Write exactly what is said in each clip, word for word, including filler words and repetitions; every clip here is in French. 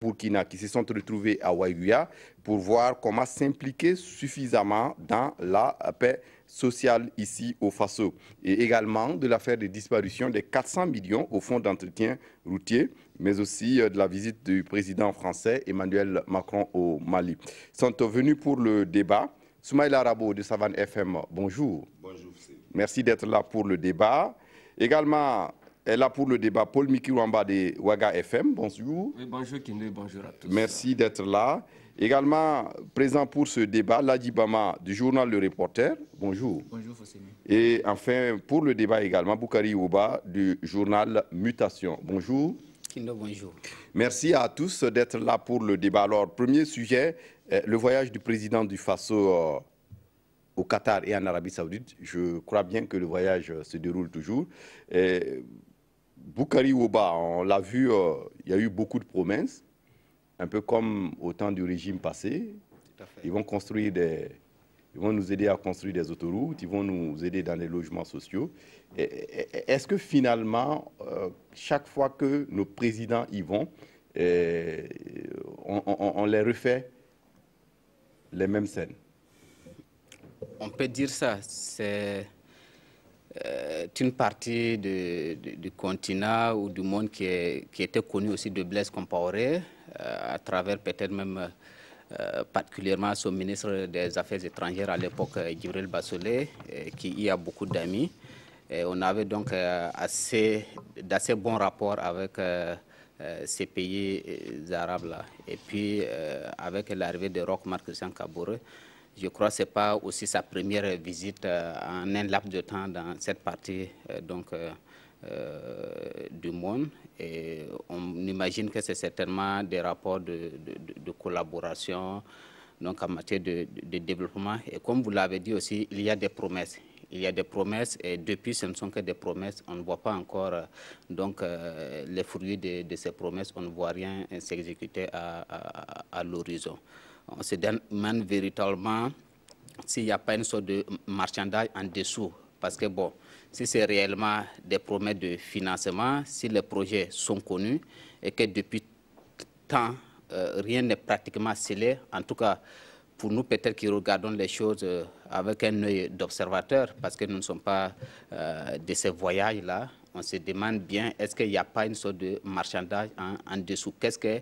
Burkina qui se sont retrouvés à Ouaïouya pour voir comment s'impliquer suffisamment dans la paix sociale ici au Faso. Et également de l'affaire de disparition des quatre cents millions au fonds d'entretien routier, mais aussi de la visite du président français Emmanuel Macron au Mali. Ils sont venus pour le débat. Soumaïla Rabo de Savane F M, bonjour. Bonjour. Merci d'être là pour le débat. Également, est là pour le débat Paul Mikiwamba de Ouaga F M, bonjour. Oui, bonjour Kinde, bonjour à tous. Merci d'être là. Également présent pour ce débat, Ladi Bama du journal Le Reporter, bonjour. Bonjour Fossimi. Et enfin, pour le débat également, Boukari Ouba du journal Mutation, bonjour. Kindo, bonjour. Merci à tous d'être là pour le débat. Alors, premier sujet, euh, le voyage du président du Faso euh, au Qatar et en Arabie Saoudite. Je crois bien que le voyage euh, se déroule toujours. Et Boukari Ouba, on l'a vu, euh, il y a eu beaucoup de promesses, un peu comme au temps du régime passé. Tout à fait. Ils vont construire des... Ils vont nous aider à construire des autoroutes, ils vont nous aider dans les logements sociaux. Est-ce que finalement, euh, chaque fois que nos présidents y vont, euh, on, on, on les refait les mêmes scènes? On peut dire ça. C'est euh, une partie de, de, du continent ou du monde qui, est, qui était connu aussi de Blaise Compaoré, euh, à travers peut-être même... Euh, particulièrement son ministre des Affaires étrangères à l'époque, Djibril Bassolé, euh, qui y a beaucoup d'amis. On avait donc euh, assez, d'assez bons rapports avec euh, euh, ces pays euh, arabes-là. Et puis, euh, avec l'arrivée de Roch Marc Christian Kaboré, je crois que ce n'est pas aussi sa première visite euh, en un laps de temps dans cette partie euh, donc, euh, Euh, du monde, et on imagine que c'est certainement des rapports de, de, de collaboration donc en matière de, de, de développement. Et comme vous l'avez dit aussi, il y a des promesses. Il y a des promesses et depuis ce ne sont que des promesses. On ne voit pas encore euh, donc, euh, les fruits de, de ces promesses. On ne voit rien s'exécuter à, à, à l'horizon. On se demande véritablement s'il n'y a pas une sorte de marchandage en dessous. Parce que bon, si c'est réellement des promesses de financement, si les projets sont connus et que depuis tant, euh, rien n'est pratiquement scellé, en tout cas pour nous peut-être qui regardons les choses euh, avec un œil d'observateur, parce que nous ne sommes pas euh, de ces voyages-là, on se demande bien, est-ce qu'il n'y a pas une sorte de marchandage en, en dessous? Qu'est-ce que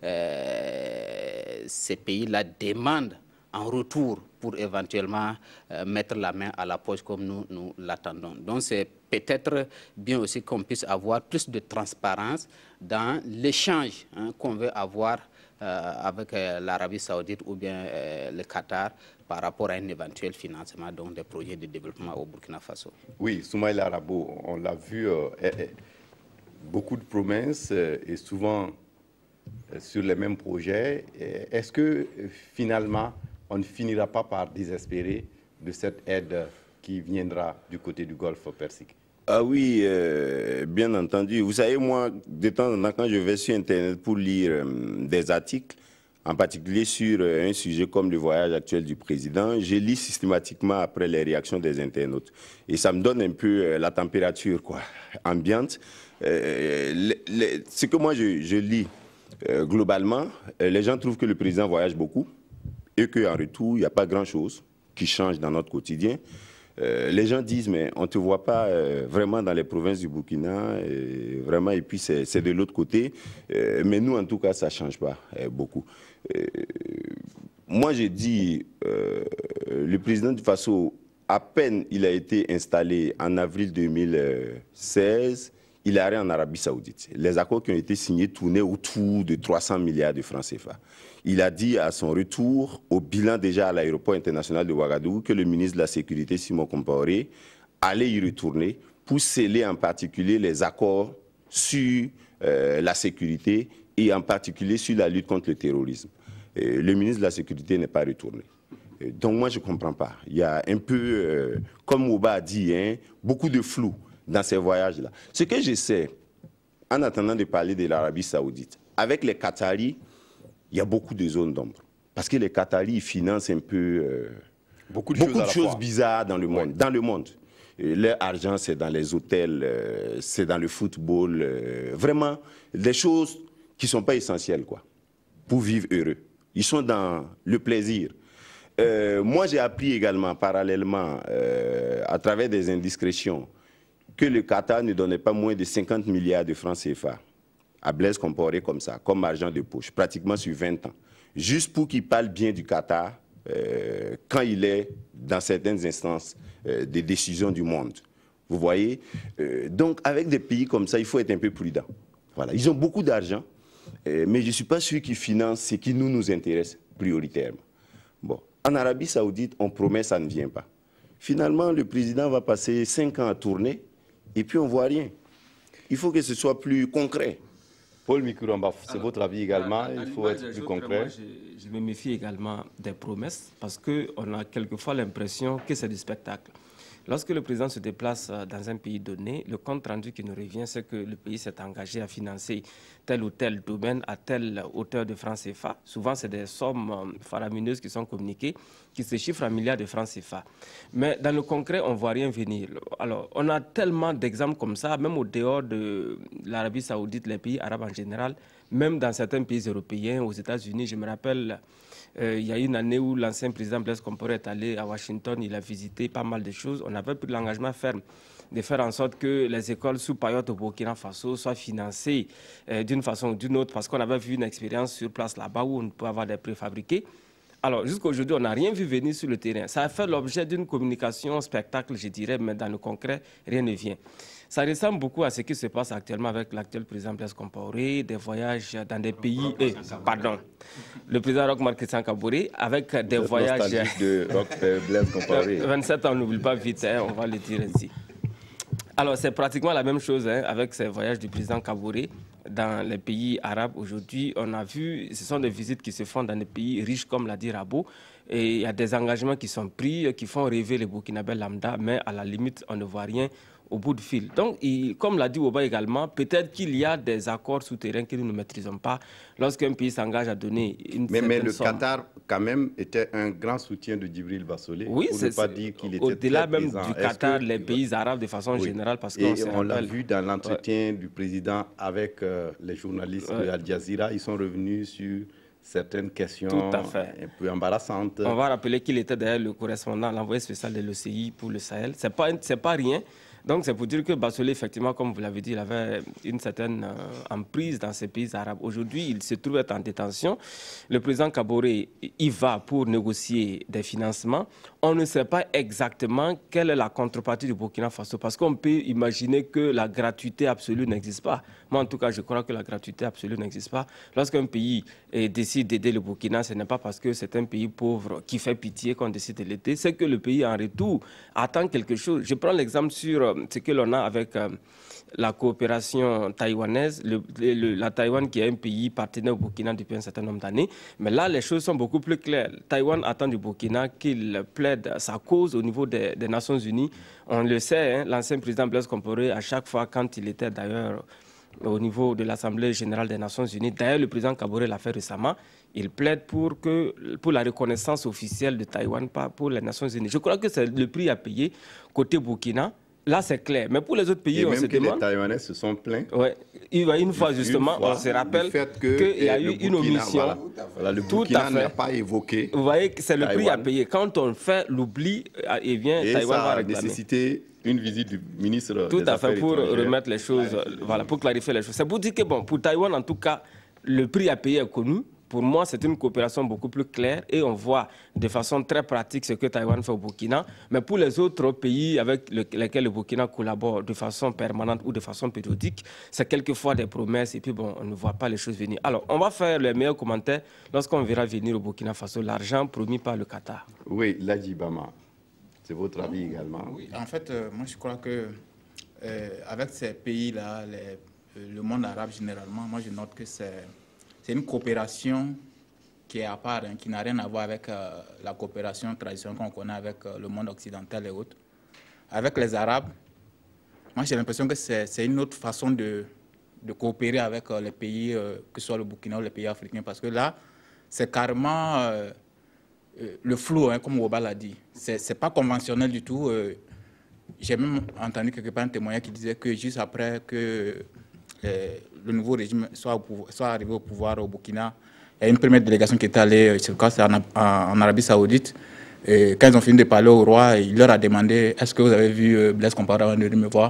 euh, ces pays-là demandent en retour pour éventuellement euh, mettre la main à la poche comme nous, nous l'attendons. Donc c'est peut-être bien aussi qu'on puisse avoir plus de transparence dans l'échange hein, qu'on veut avoir euh, avec euh, l'Arabie Saoudite ou bien euh, le Qatar par rapport à un éventuel financement donc, des projets de développement au Burkina Faso. Oui, Soumaïla Rabo, on l'a vu, euh, eh, eh, beaucoup de promesses euh, et souvent euh, sur les mêmes projets. Est-ce que euh, finalement, on ne finira pas par désespérer de cette aide qui viendra du côté du Golfe Persique? Ah oui, euh, bien entendu. Vous savez, moi, de temps en temps, quand je vais sur Internet pour lire euh, des articles, en particulier sur euh, un sujet comme le voyage actuel du président, je lis systématiquement après les réactions des internautes. Et ça me donne un peu euh, la température quoi, ambiante. Euh, les, les, ce que moi, je, je lis euh, globalement, euh, les gens trouvent que le président voyage beaucoup, et qu'en retour, il n'y a pas grand-chose qui change dans notre quotidien. Euh, les gens disent, mais on ne te voit pas euh, vraiment dans les provinces du Burkina, et, vraiment, et puis c'est de l'autre côté. Euh, mais nous, en tout cas, ça ne change pas euh, beaucoup. Euh, moi, j'ai dit, euh, le président du Faso, à peine il a été installé en avril deux mille seize, il est allé en Arabie Saoudite. Les accords qui ont été signés tournaient autour de trois cents milliards de francs C F A. Il a dit à son retour, au bilan déjà à l'aéroport international de Ouagadougou, que le ministre de la Sécurité, Simon Compaoré, allait y retourner pour sceller en particulier les accords sur euh, la sécurité et en particulier sur la lutte contre le terrorisme. Et le ministre de la Sécurité n'est pas retourné. Et donc moi, je ne comprends pas. Il y a un peu, euh, comme Ouba a dit, hein, beaucoup de flou dans ces voyages-là. Ce que je sais, en attendant de parler de l'Arabie Saoudite, avec les Qataris, il y a beaucoup de zones d'ombre. Parce que les Qataris financent un peu euh, beaucoup de beaucoup choses, de choses bizarres dans le monde. Ouais. Dans le monde. Et leur argent, c'est dans les hôtels, euh, c'est dans le football. Euh, vraiment, des choses qui ne sont pas essentielles, quoi. pour vivre heureux. Ils sont dans le plaisir. Euh, moi, j'ai appris également, parallèlement, euh, à travers des indiscrétions, que le Qatar ne donnait pas moins de cinquante milliards de francs C F A à Blaise Compaoré comme ça, comme argent de poche, pratiquement sur vingt ans, juste pour qu'il parle bien du Qatar euh, quand il est dans certaines instances euh, de décision du monde. Vous voyez, euh, donc avec des pays comme ça, il faut être un peu prudent. Voilà. Ils ont beaucoup d'argent, euh, mais je ne suis pas sûr qu'ils financent ce qui nous, nous intéresse prioritairement. Bon. En Arabie Saoudite, on promet, ça ne vient pas. Finalement, le président va passer cinq ans à tourner et puis on ne voit rien. Il faut que ce soit plus concret. Paul Mikuramba, c'est votre avis également, à, à il faut être plus concret. Moi, je, je me méfie également des promesses parce qu'on a quelquefois l'impression que c'est du spectacle. Lorsque le président se déplace dans un pays donné, le compte rendu qui nous revient, c'est que le pays s'est engagé à financer tel ou tel domaine à telle hauteur de francs C F A. Souvent, c'est des sommes faramineuses qui sont communiquées, qui se chiffrent en milliards de francs C F A. Mais dans le concret, on ne voit rien venir. Alors, on a tellement d'exemples comme ça, même au dehors de l'Arabie Saoudite, les pays arabes en général, même dans certains pays européens, aux États-Unis. Je me rappelle, euh, il y a une année où l'ancien président Blaise Compaoré est allé à Washington, il a visité pas mal de choses. On avait pris l'engagement ferme de faire en sorte que les écoles sous Payotte au Burkina Faso soient financées euh, d'une façon ou d'une autre, parce qu'on avait vu une expérience sur place là-bas où on peut avoir des préfabriqués. Alors, jusqu'à aujourd'hui, on n'a rien vu venir sur le terrain. Ça a fait l'objet d'une communication spectacle, je dirais, mais dans le concret, rien ne vient. Ça ressemble beaucoup à ce qui se passe actuellement avec l'actuel président Blaise Compaoré, des voyages dans des pays... Eh, pardon, le président Roch Marc Christian Kaboré, avec des Cette voyages... de Roch Blaise Compaoré. vingt-sept ans, on n'oublie pas vite, hein, on va le dire ainsi. Alors, c'est pratiquement la même chose hein, avec ces voyages du président Kaboré dans les pays arabes. Aujourd'hui, on a vu, ce sont des visites qui se font dans des pays riches comme l'a dit Rabo. Et il y a des engagements qui sont pris, qui font rêver les Burkinabés lambda, mais à la limite, on ne voit rien au bout du fil. Donc, il, comme l'a dit Oba également, peut-être qu'il y a des accords souterrains que nous ne maîtrisons pas lorsqu'un pays s'engage à donner une mais, mais le somme. Qatar, quand même, était un grand soutien de Djibril Bassolé. Oui, c'est pas dire qu'il était au-delà même présent. du Qatar, que, les pays arabes de façon oui. générale, parce Et qu'on on l'a rappelle... vu dans l'entretien ouais. du président avec euh, les journalistes ouais. de Al Jazeera, ils sont revenus sur certaines questions Tout à fait. un peu embarrassantes. On va rappeler qu'il était d'ailleurs le correspondant, l'envoyé spécial de l'O C I pour le Sahel. Ce n'est pas, c'est pas rien. Donc, c'est pour dire que Bassolé, effectivement, comme vous l'avez dit, il avait une certaine euh, emprise dans ces pays arabes. Aujourd'hui, il se trouve être en détention. Le président Kaboré y va pour négocier des financements. On ne sait pas exactement quelle est la contrepartie du Burkina Faso, parce qu'on peut imaginer que la gratuité absolue n'existe pas. Moi, en tout cas, je crois que la gratuité absolue n'existe pas. Lorsqu'un pays eh, décide d'aider le Burkina, ce n'est pas parce que c'est un pays pauvre qui fait pitié qu'on décide de l'aider. C'est que le pays, en retour, attend quelque chose. Je prends l'exemple sur ce que l'on a avec euh, la coopération taïwanaise, le, le, la Taïwan qui est un pays partenaire au Burkina depuis un certain nombre d'années. Mais là, les choses sont beaucoup plus claires. Taïwan attend du Burkina qu'il plaide sa cause au niveau des, des Nations Unies. On le sait, hein, l'ancien président Blaise Compaoré, à chaque fois, quand il était d'ailleurs au niveau de l'Assemblée générale des Nations Unies, d'ailleurs le président Kaboré l'a fait récemment, il plaide pour, que, pour la reconnaissance officielle de Taïwan par, pour les Nations Unies. Je crois que c'est le prix à payer côté Burkina. Là, c'est clair. Mais pour les autres pays, et on même se que demande... les Taïwanais se sont plaints. Ouais. Une fois, justement, une fois, on se rappelle qu'il y a eu une omission. Voilà. Voilà, le Burkina n'a pas évoqué. Vous voyez que c'est le prix à payer. Quand on fait l'oubli, et bien, et Taïwan ça va a réclamer. nécessité une visite du ministre Tout des à fait, Affaires pour étrangères. remettre les choses, voilà, pour clarifier les choses. C'est pour dire que, bon, pour Taïwan, en tout cas, le prix à payer est connu. Pour moi, c'est une coopération beaucoup plus claire et on voit de façon très pratique ce que Taïwan fait au Burkina. Mais pour les autres pays avec le, lesquels le Burkina collabore de façon permanente ou de façon périodique, c'est quelquefois des promesses et puis bon, on ne voit pas les choses venir. Alors, on va faire les meilleurs commentaires lorsqu'on verra venir au Burkina Faso l'argent promis par le Qatar. Oui, Ladji Bama, c'est votre avis également? Oui, en fait, euh, moi je crois que euh, avec ces pays-là, euh, le monde arabe généralement, moi je note que c'est... C'est une coopération qui est à part, hein, qui n'a rien à voir avec euh, la coopération traditionnelle qu'on connaît avec euh, le monde occidental et autres. Avec les Arabes, moi j'ai l'impression que c'est une autre façon de, de coopérer avec euh, les pays, euh, que ce soit le Burkina ou les pays africains, parce que là, c'est carrément euh, euh, le flou, hein, comme Oba l'a dit. C'est pas conventionnel du tout. Euh, j'ai même entendu quelque part un témoignage qui disait que juste après que... Euh, le nouveau régime soit, au pouvoir, soit arrivé au pouvoir au Burkina, Il y a une première délégation qui était allée, je crois, c'est en, en Arabie Saoudite. Et quand ils ont fini de parler au roi, il leur a demandé « Est-ce que vous avez vu Blaise Compaoré avant de venir me voir ?»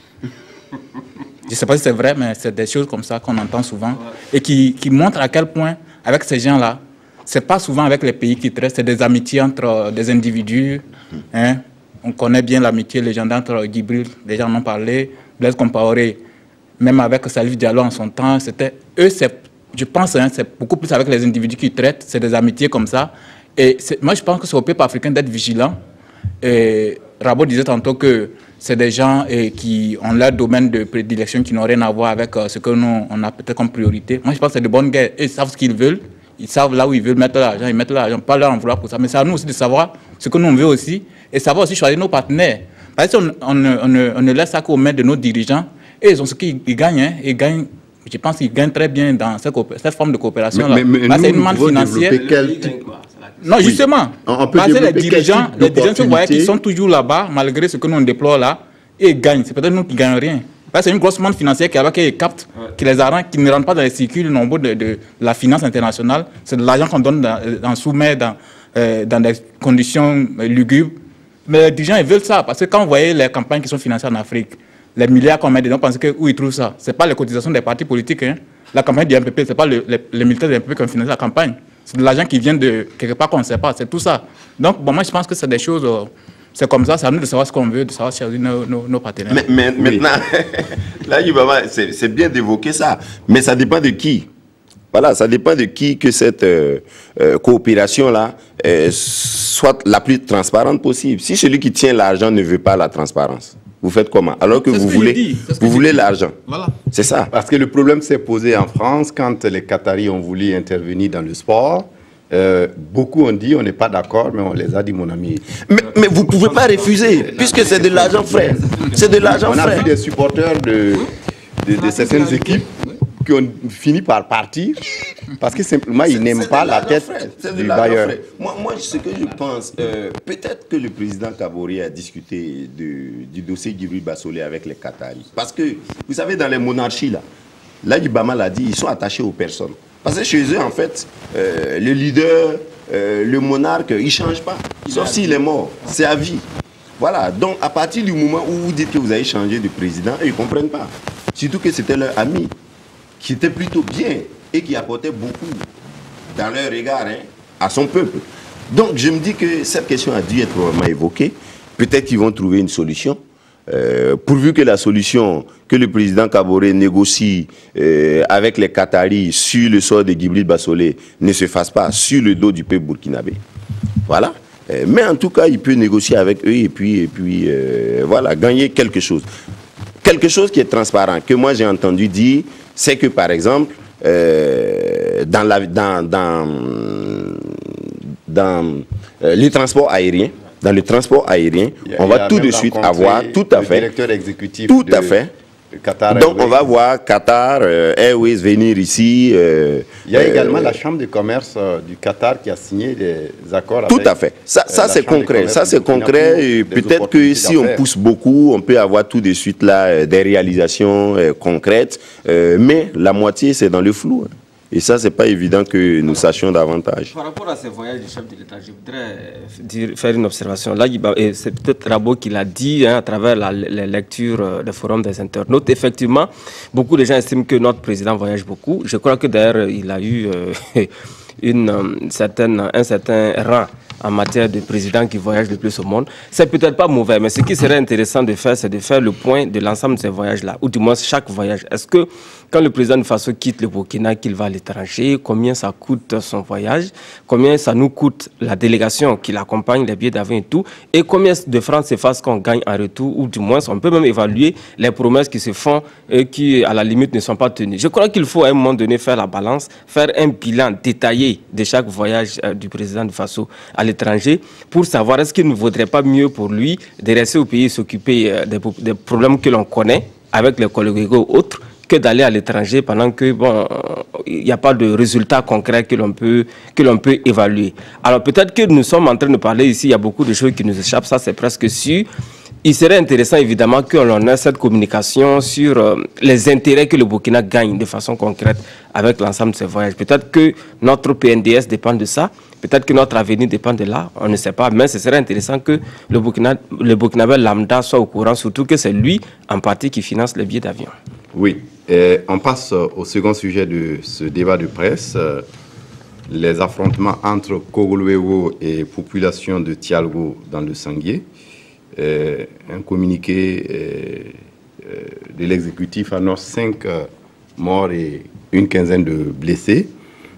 Je ne sais pas si c'est vrai, mais c'est des choses comme ça qu'on entend souvent et qui, qui montrent à quel point, avec ces gens-là, ce n'est pas souvent avec les pays qui traitent, c'est des amitiés entre des individus. Hein. On connaît bien l'amitié légendaire entre Djibril, les gens en ont parlé, Blaise Compaoré, même avec Salif Diallo en son temps, c'était eux, je pense, hein, c'est beaucoup plus avec les individus qui traitent, c'est des amitiés comme ça. Et moi, je pense que c'est au peuple africain d'être vigilant. Et Rabo disait tantôt que c'est des gens eh, qui ont leur domaine de prédilection qui n'ont rien à voir avec euh, ce que nous, on a peut-être comme priorité. Moi, je pense que c'est de bonnes guerres. Ils savent ce qu'ils veulent. Ils savent là où ils veulent mettre l'argent. Ils mettent l'argent. Pas leur en vouloir pour ça. Mais c'est à nous aussi de savoir ce que nous on veut aussi. Et savoir aussi choisir nos partenaires. Parce qu'on on, on, on, on ne laisse ça qu'aux mains de nos dirigeants. Et ils ont ce qu'ils gagnent. Hein. Ils gagnent. Je pense qu'ils gagnent très bien dans cette, cette forme de coopération-là. C'est une manne financière. Quel... Non, justement, oui. on peut parce que les dirigeants, les dirigeants se voient qui sont toujours là-bas, malgré ce que nous on déploie là, et ils gagnent. C'est peut-être nous qui ne gagnons rien. Parce que c'est une grosse manne financière qui, qui capte, ouais. qui les arrange, qui ne rentre pas dans les circuits nombreux de, de la finance internationale. C'est de l'argent qu'on donne dans, dans soumet dans, euh, dans des conditions lugubres. Mais les dirigeants, ils veulent ça. Parce que quand vous voyez les campagnes qui sont financées en Afrique, les milliards qu'on met dedans, pensez que où ils trouvent ça. Ce n'est pas les cotisations des partis politiques. Hein. La campagne du M P P, ce n'est pas le, les, les militaires du M P P qui ont financé la campagne. C'est de l'argent qui vient de quelque part qu'on ne sait pas. C'est tout ça. Donc, bon, moi, je pense que c'est des choses... Euh, c'est comme ça. C'est à nous de savoir ce qu'on veut, de savoir choisir nos, nos, nos partenaires. Mais, mais oui. Maintenant, là, c'est bien d'évoquer ça. Mais ça dépend de qui. Voilà, ça dépend de qui que cette euh, euh, coopération-là euh, soit la plus transparente possible. Si celui qui tient l'argent ne veut pas la transparence, vous faites comment? Alors que vous voulez, vous voulez l'argent. Voilà. C'est ça. Parce que le problème s'est posé en France quand les Qataris ont voulu intervenir dans le sport. Euh, beaucoup ont dit on n'est pas d'accord, mais on les a dit mon ami. Mais, mais vous ne pouvez pas refuser, puisque c'est de l'argent frais. C'est de l'argent frais. On a vu des supporters de, de, de certaines équipes qui ont fini par partir parce que simplement ils n'aiment pas la tête du bailleur. Moi, moi, ce que je pense, euh, peut-être que le président Kaboré a discuté de, du dossier Djibril Bassolé avec les Qataris. Parce que, vous savez, dans les monarchies, là, là, Ibama l'a dit, ils sont attachés aux personnes. Parce que chez eux, en fait, euh, le leader, euh, le monarque, il ne change pas. Sauf s'il est mort. C'est à vie. Voilà. Donc, à partir du moment où vous dites que vous avez changé de président, ils ne comprennent pas. Surtout que c'était leur ami, qui était plutôt bien et qui apportait beaucoup dans leur regard hein, à son peuple. Donc, je me dis que cette question a dû être vraiment évoquée. Peut-être qu'ils vont trouver une solution. Euh, pourvu que la solution que le président Kaboré négocie euh, avec les Qataris sur le sort de Djibril Bassolé ne se fasse pas sur le dos du peuple burkinabé. Voilà. Euh, mais en tout cas, il peut négocier avec eux et puis, et puis euh, voilà, gagner quelque chose. Quelque chose qui est transparent, que moi j'ai entendu dire, c'est que par exemple, euh, dans, la, dans, dans, dans euh, les transports aériens, Dans le transport aérien, a, on va tout de suite avoir, tout à fait, directeur exécutif tout de, à fait. de Qatar Donc Airways. on va voir Qatar euh, Airways venir ici. Euh, Il y a euh, également la Chambre de commerce euh, du Qatar qui a signé des accords tout avec... à fait. Ça, ça euh, c'est concret. Ça c'est concret. Peut-être que si on pousse beaucoup, on peut avoir tout de suite là euh, des réalisations euh, concrètes. Euh, mais la moitié, c'est dans le flou. Hein. Et ça, c'est pas évident que nous sachions davantage. Par rapport à ces voyages du chef de l'État, je voudrais dire, faire une observation. Là, c'est peut-être Rabo qui l'a dit hein, à travers la, la lecture des forums des internautes. Effectivement, beaucoup de gens estiment que notre président voyage beaucoup. Je crois que d'ailleurs, il a eu euh, une, certaine, un certain rang en matière de président qui voyage le plus au monde. C'est peut-être pas mauvais, mais ce qui serait intéressant de faire, c'est de faire le point de l'ensemble de ces voyages-là, ou du moins chaque voyage. Est-ce que quand le président de Faso quitte le Burkina, qu'il va à l'étranger, combien ça coûte son voyage, combien ça nous coûte la délégation qui l'accompagne, les billets d'avion et tout, et combien de francs C F A qu'on gagne en retour, ou du moins on peut même évaluer les promesses qui se font et qui, à la limite, ne sont pas tenues. Je crois qu'il faut à un moment donné faire la balance, faire un bilan détaillé de chaque voyage euh, du président de Faso à l'étranger pour savoir est-ce qu'il ne vaudrait pas mieux pour lui de rester au pays et s'occuper euh, des, des problèmes que l'on connaît avec les collègues ou autres, que d'aller à l'étranger pendant que bon, il n'y a pas de résultats concrets que l'on peut que l'on peut évaluer. Alors peut-être que nous sommes en train de parler ici, il y a beaucoup de choses qui nous échappent, ça c'est presque sûr. il serait intéressant évidemment qu'on ait cette communication sur euh, les intérêts que le Burkina gagne de façon concrète avec l'ensemble de ces voyages. Peut-être que notre P N D S dépend de ça, peut-être que notre avenir dépend de là, on ne sait pas, mais ce serait intéressant que le, Burkina, le Burkinabé lambda soit au courant, surtout que c'est lui en partie qui finance les billets d'avion. Oui, et on passe au second sujet de ce débat de presse. Euh, les affrontements entre Kogolwego et population de Tialgo dans le Sanguier. Euh, un communiqué euh, euh, de l'exécutif annonce cinq euh, morts et une quinzaine de blessés.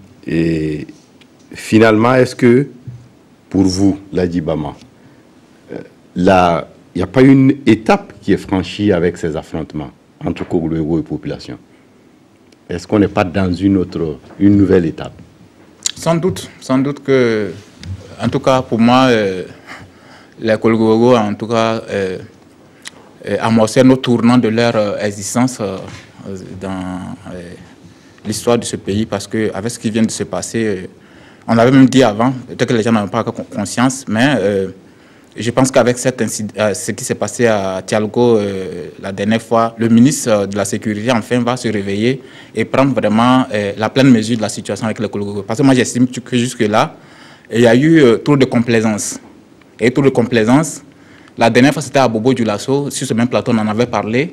Et finalement, est-ce que, pour vous, Ladi Bama, euh, il n'y a pas une étape qui est franchie avec ces affrontements entre Kogolwego et population? Est-ce qu'on n'est pas dans une autre, une nouvelle étape? Sans doute, sans doute que, en tout cas pour moi, euh, les Kogolwego, en tout cas, euh, euh, amorcèrent nos tournants de leur euh, existence euh, dans euh, l'histoire de ce pays, parce qu'avec ce qui vient de se passer, euh, on avait même dit avant, peut-être que les gens n'avaient pas conscience, mais euh, je pense qu'avec euh, ce qui s'est passé à Tialgo euh, la dernière fois, le ministre de la Sécurité enfin va se réveiller et prendre vraiment euh, la pleine mesure de la situation avec les Kogolwego. Parce que moi j'estime que jusque-là, il y a eu euh, trop de complaisance. Et trop de complaisance. La dernière fois c'était à Bobo Dioulasso, sur ce même plateau on en avait parlé.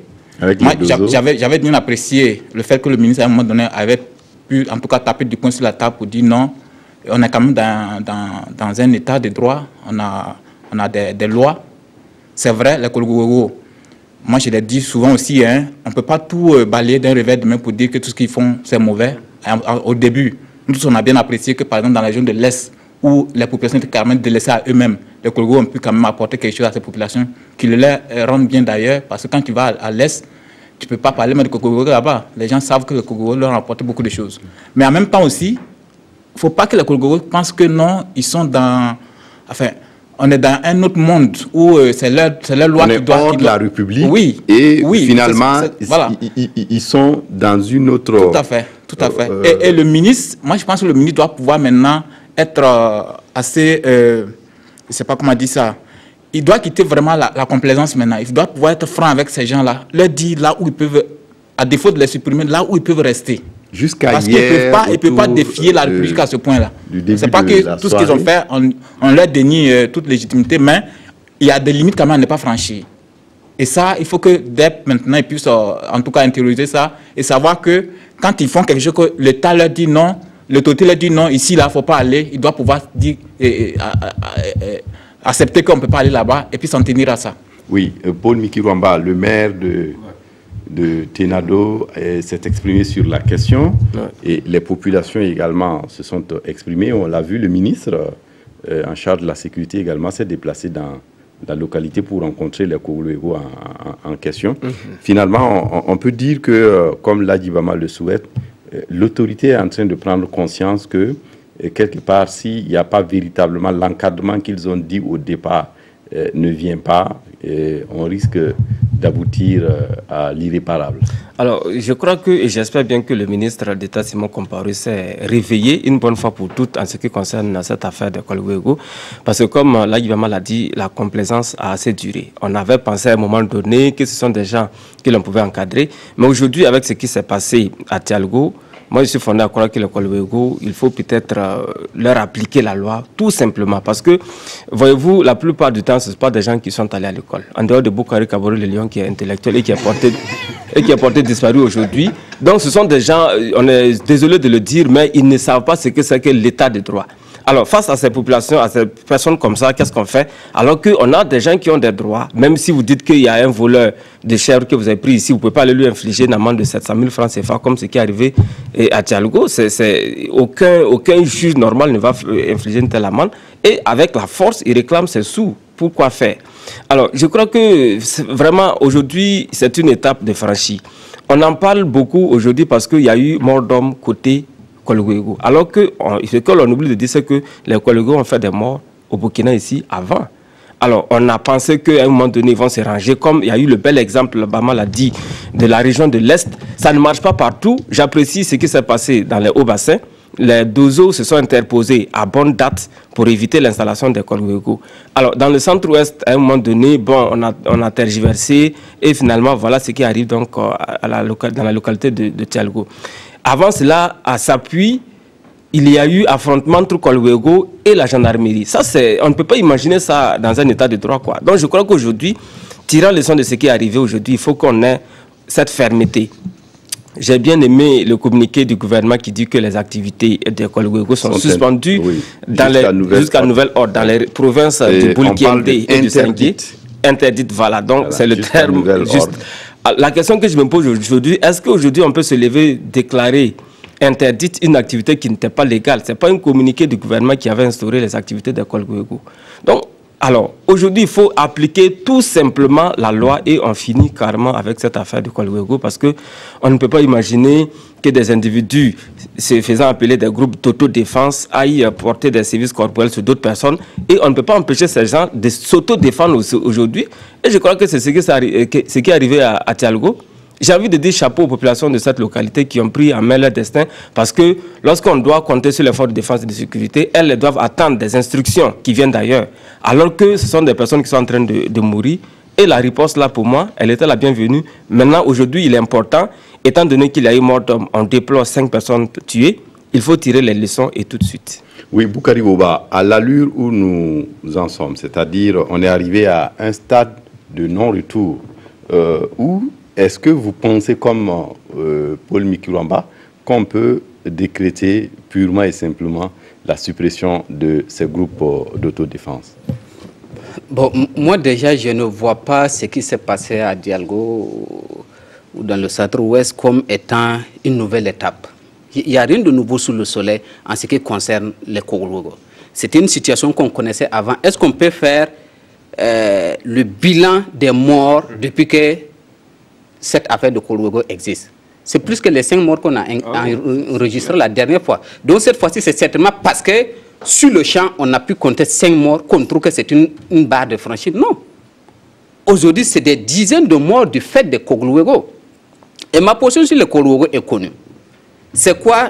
J'avais bien apprécié le fait que le ministre à un moment donné avait pu en tout cas taper du poing sur la table pour dire non, on est quand même dans, dans, dans un état de droit, on a... On a des, des lois. C'est vrai, les Kogolwego, moi je l'ai dit souvent aussi, hein, on ne peut pas tout euh, balayer d'un revers de main pour dire que tout ce qu'ils font, c'est mauvais. Au début, nous tous, on a bien apprécié que, par exemple, dans la région de l'Est, où les populations étaient carrément délaissées à eux-mêmes, les Kogolwego ont pu quand même apporter quelque chose à ces populations qui les rendent bien d'ailleurs, parce que quand tu vas à, à l'Est, tu ne peux pas parler même de Kogolwego là-bas. Les gens savent que les Kogolwego leur ont apporté beaucoup de choses. Mais en même temps aussi, il ne faut pas que les Kogolwego pensent que non, ils sont dans... Enfin, on est dans un autre monde où euh, c'est leur, leur loi on qui doit... On est hors qui de doit... la République oui, et oui, finalement, c'est, c'est, voilà. ils, ils, ils sont dans une autre... Tout à fait, tout à fait. Euh, et, et le ministre, moi je pense que le ministre doit pouvoir maintenant être euh, assez... Euh, je ne sais pas comment dire ça. Il doit quitter vraiment la, la complaisance maintenant. Il doit pouvoir être franc avec ces gens-là. Leur dire là où ils peuvent, à défaut de les supprimer, là où ils peuvent rester. Jusqu'à Parce qu'ils ne peuvent, peuvent pas défier la République à ce point-là. C'est pas que tout ce qu'ils ont fait, on, on leur dénie euh, toute légitimité, mais il y a des limites quand même à ne pas franchir. Et ça, il faut que D E P maintenant puisse euh, en tout cas intérioriser ça et savoir que quand ils font quelque chose que l'État leur dit non, l'autorité leur dit non, ici, là, il ne faut pas aller, il doit pouvoir dire, et, et, et, et, accepter qu'on ne peut pas aller là-bas et puis s'en tenir à ça. Oui, euh, Paul Mikirwamba, le maire de... de Tenado s'est exprimé sur la question ouais. Et les populations également se sont exprimées. On l'a vu, le ministre euh, en charge de la sécurité également s'est déplacé dans la localité pour rencontrer les Kogolwego en, en, en question. Mm-hmm. Finalement, on, on peut dire que, euh, comme Ladi Bama le souhaite, euh, l'autorité est en train de prendre conscience que, euh, quelque part, s'il n'y a pas véritablement l'encadrement qu'ils ont dit au départ euh, ne vient pas, et on risque d'aboutir à l'irréparable. Alors, je crois que, et j'espère bien que le ministre d'État Simon Compaoré s'est réveillé une bonne fois pour toutes en ce qui concerne cette affaire de Kogolwego. Parce que comme Ladi Bama l'a dit, la complaisance a assez duré. On avait pensé à un moment donné que ce sont des gens que l'on pouvait encadrer. Mais aujourd'hui, avec ce qui s'est passé à Tialgo, moi, je suis fondé à croire que les Kogolwego, il faut peut-être euh, leur appliquer la loi, tout simplement. Parce que, voyez-vous, la plupart du temps, ce ne sont pas des gens qui sont allés à l'école. En dehors de Boukari Kabore, le lion qui est intellectuel et qui est porté, et qui est porté disparu aujourd'hui. Donc, ce sont des gens, on est désolé de le dire, mais ils ne savent pas ce que c'est que l'état de droit. Alors, face à ces populations, à ces personnes comme ça, qu'est-ce qu'on fait? Alors qu'on a des gens qui ont des droits, même si vous dites qu'il y a un voleur de chèvre que vous avez pris ici, vous ne pouvez pas aller lui infliger une amende de sept cent mille francs C F A comme ce qui est arrivé à Tialgo. C'est, c'est, aucun, aucun juge normal ne va infliger une telle amende. Et avec la force, il réclame ses sous. Pourquoi faire? Alors, je crois que vraiment, aujourd'hui, c'est une étape de franchie. On en parle beaucoup aujourd'hui parce qu'il y a eu mort d'homme côté Kogolwego. Alors que on, ce que l'on oublie de dire, c'est que les Kogolwego ont fait des morts au Burkina ici avant. Alors, on a pensé qu'à un moment donné, ils vont se ranger, comme il y a eu le bel exemple, Bama l'a dit, de la région de l'Est. Ça ne marche pas partout. J'apprécie ce qui s'est passé dans les hauts bassins. les Dozo se sont interposés à bonne date pour éviter l'installation des Kolwego. Alors, dans le centre-ouest, à un moment donné, bon, on a, on a tergiversé et finalement, voilà ce qui arrive donc à la loca dans la localité de, de Tialgo. Avant cela, à Sapui, il y a eu affrontement entre Kolwego et la gendarmerie. Ça, c'est, on ne peut pas imaginer ça dans un état de droit, quoi. Donc, je crois qu'aujourd'hui, tirant leçon de ce qui est arrivé aujourd'hui, il faut qu'on ait cette fermeté. J'ai bien aimé le communiqué du gouvernement qui dit que les activités des Kolwego sont, sont suspendues oui, jusqu'à nouvel, jusqu'à nouvel ordre dans les provinces et du Boulkiende et du Senghé. Interdites, voilà. Donc, voilà, c'est le terme juste. Ordre. La question que je me pose aujourd'hui, est-ce qu'aujourd'hui on peut se lever, déclarer interdite une activité qui n'était pas légale? Ce n'est pas un communiqué du gouvernement qui avait instauré les activités des Kolwego. Donc, alors, aujourd'hui, il faut appliquer tout simplement la loi et on finit carrément avec cette affaire de Kolwego parce qu'on ne peut pas imaginer que des individus se faisant appeler des groupes d'autodéfense aillent porter des services corporels sur d'autres personnes et on ne peut pas empêcher ces gens de s'autodéfendre aujourd'hui. Et je crois que c'est ce, ce qui est arrivé à, à Tialgo. J'ai envie de dire chapeau aux populations de cette localité qui ont pris en main leur destin parce que lorsqu'on doit compter sur les forces de défense et de sécurité, elles doivent attendre des instructions qui viennent d'ailleurs. Alors que ce sont des personnes qui sont en train de, de mourir. Et la riposte là, pour moi, elle était la bienvenue. Maintenant, aujourd'hui, il est important, étant donné qu'il y a eu mort d'homme, on déplore cinq personnes tuées, il faut tirer les leçons et tout de suite. Oui, Boukari Boba, à l'allure où nous en sommes, c'est-à-dire on est arrivé à un stade de non-retour euh, où est-ce que vous pensez, comme euh, Paul Mikuramba, qu'on peut décréter purement et simplement la suppression de ces groupes euh, d'autodéfense? Bon, moi déjà, je ne vois pas ce qui s'est passé à Dialgo ou dans le centre-ouest comme étant une nouvelle étape. Il n'y a rien de nouveau sous le soleil en ce qui concerne les Kolwego. C'était une situation qu'on connaissait avant. Est-ce qu'on peut faire euh, le bilan des morts depuis que cette affaire de Kolwego existe? C'est plus que les cinq morts qu'on a enregistrés la dernière fois. Donc cette fois-ci, c'est certainement parce que sur le champ, on a pu compter cinq morts qu'on trouve que c'est une, une barre de franchise. Non. Aujourd'hui, c'est des dizaines de morts du fait des Kolwego. Et ma position sur les Kolwego est connue. C'est quoi?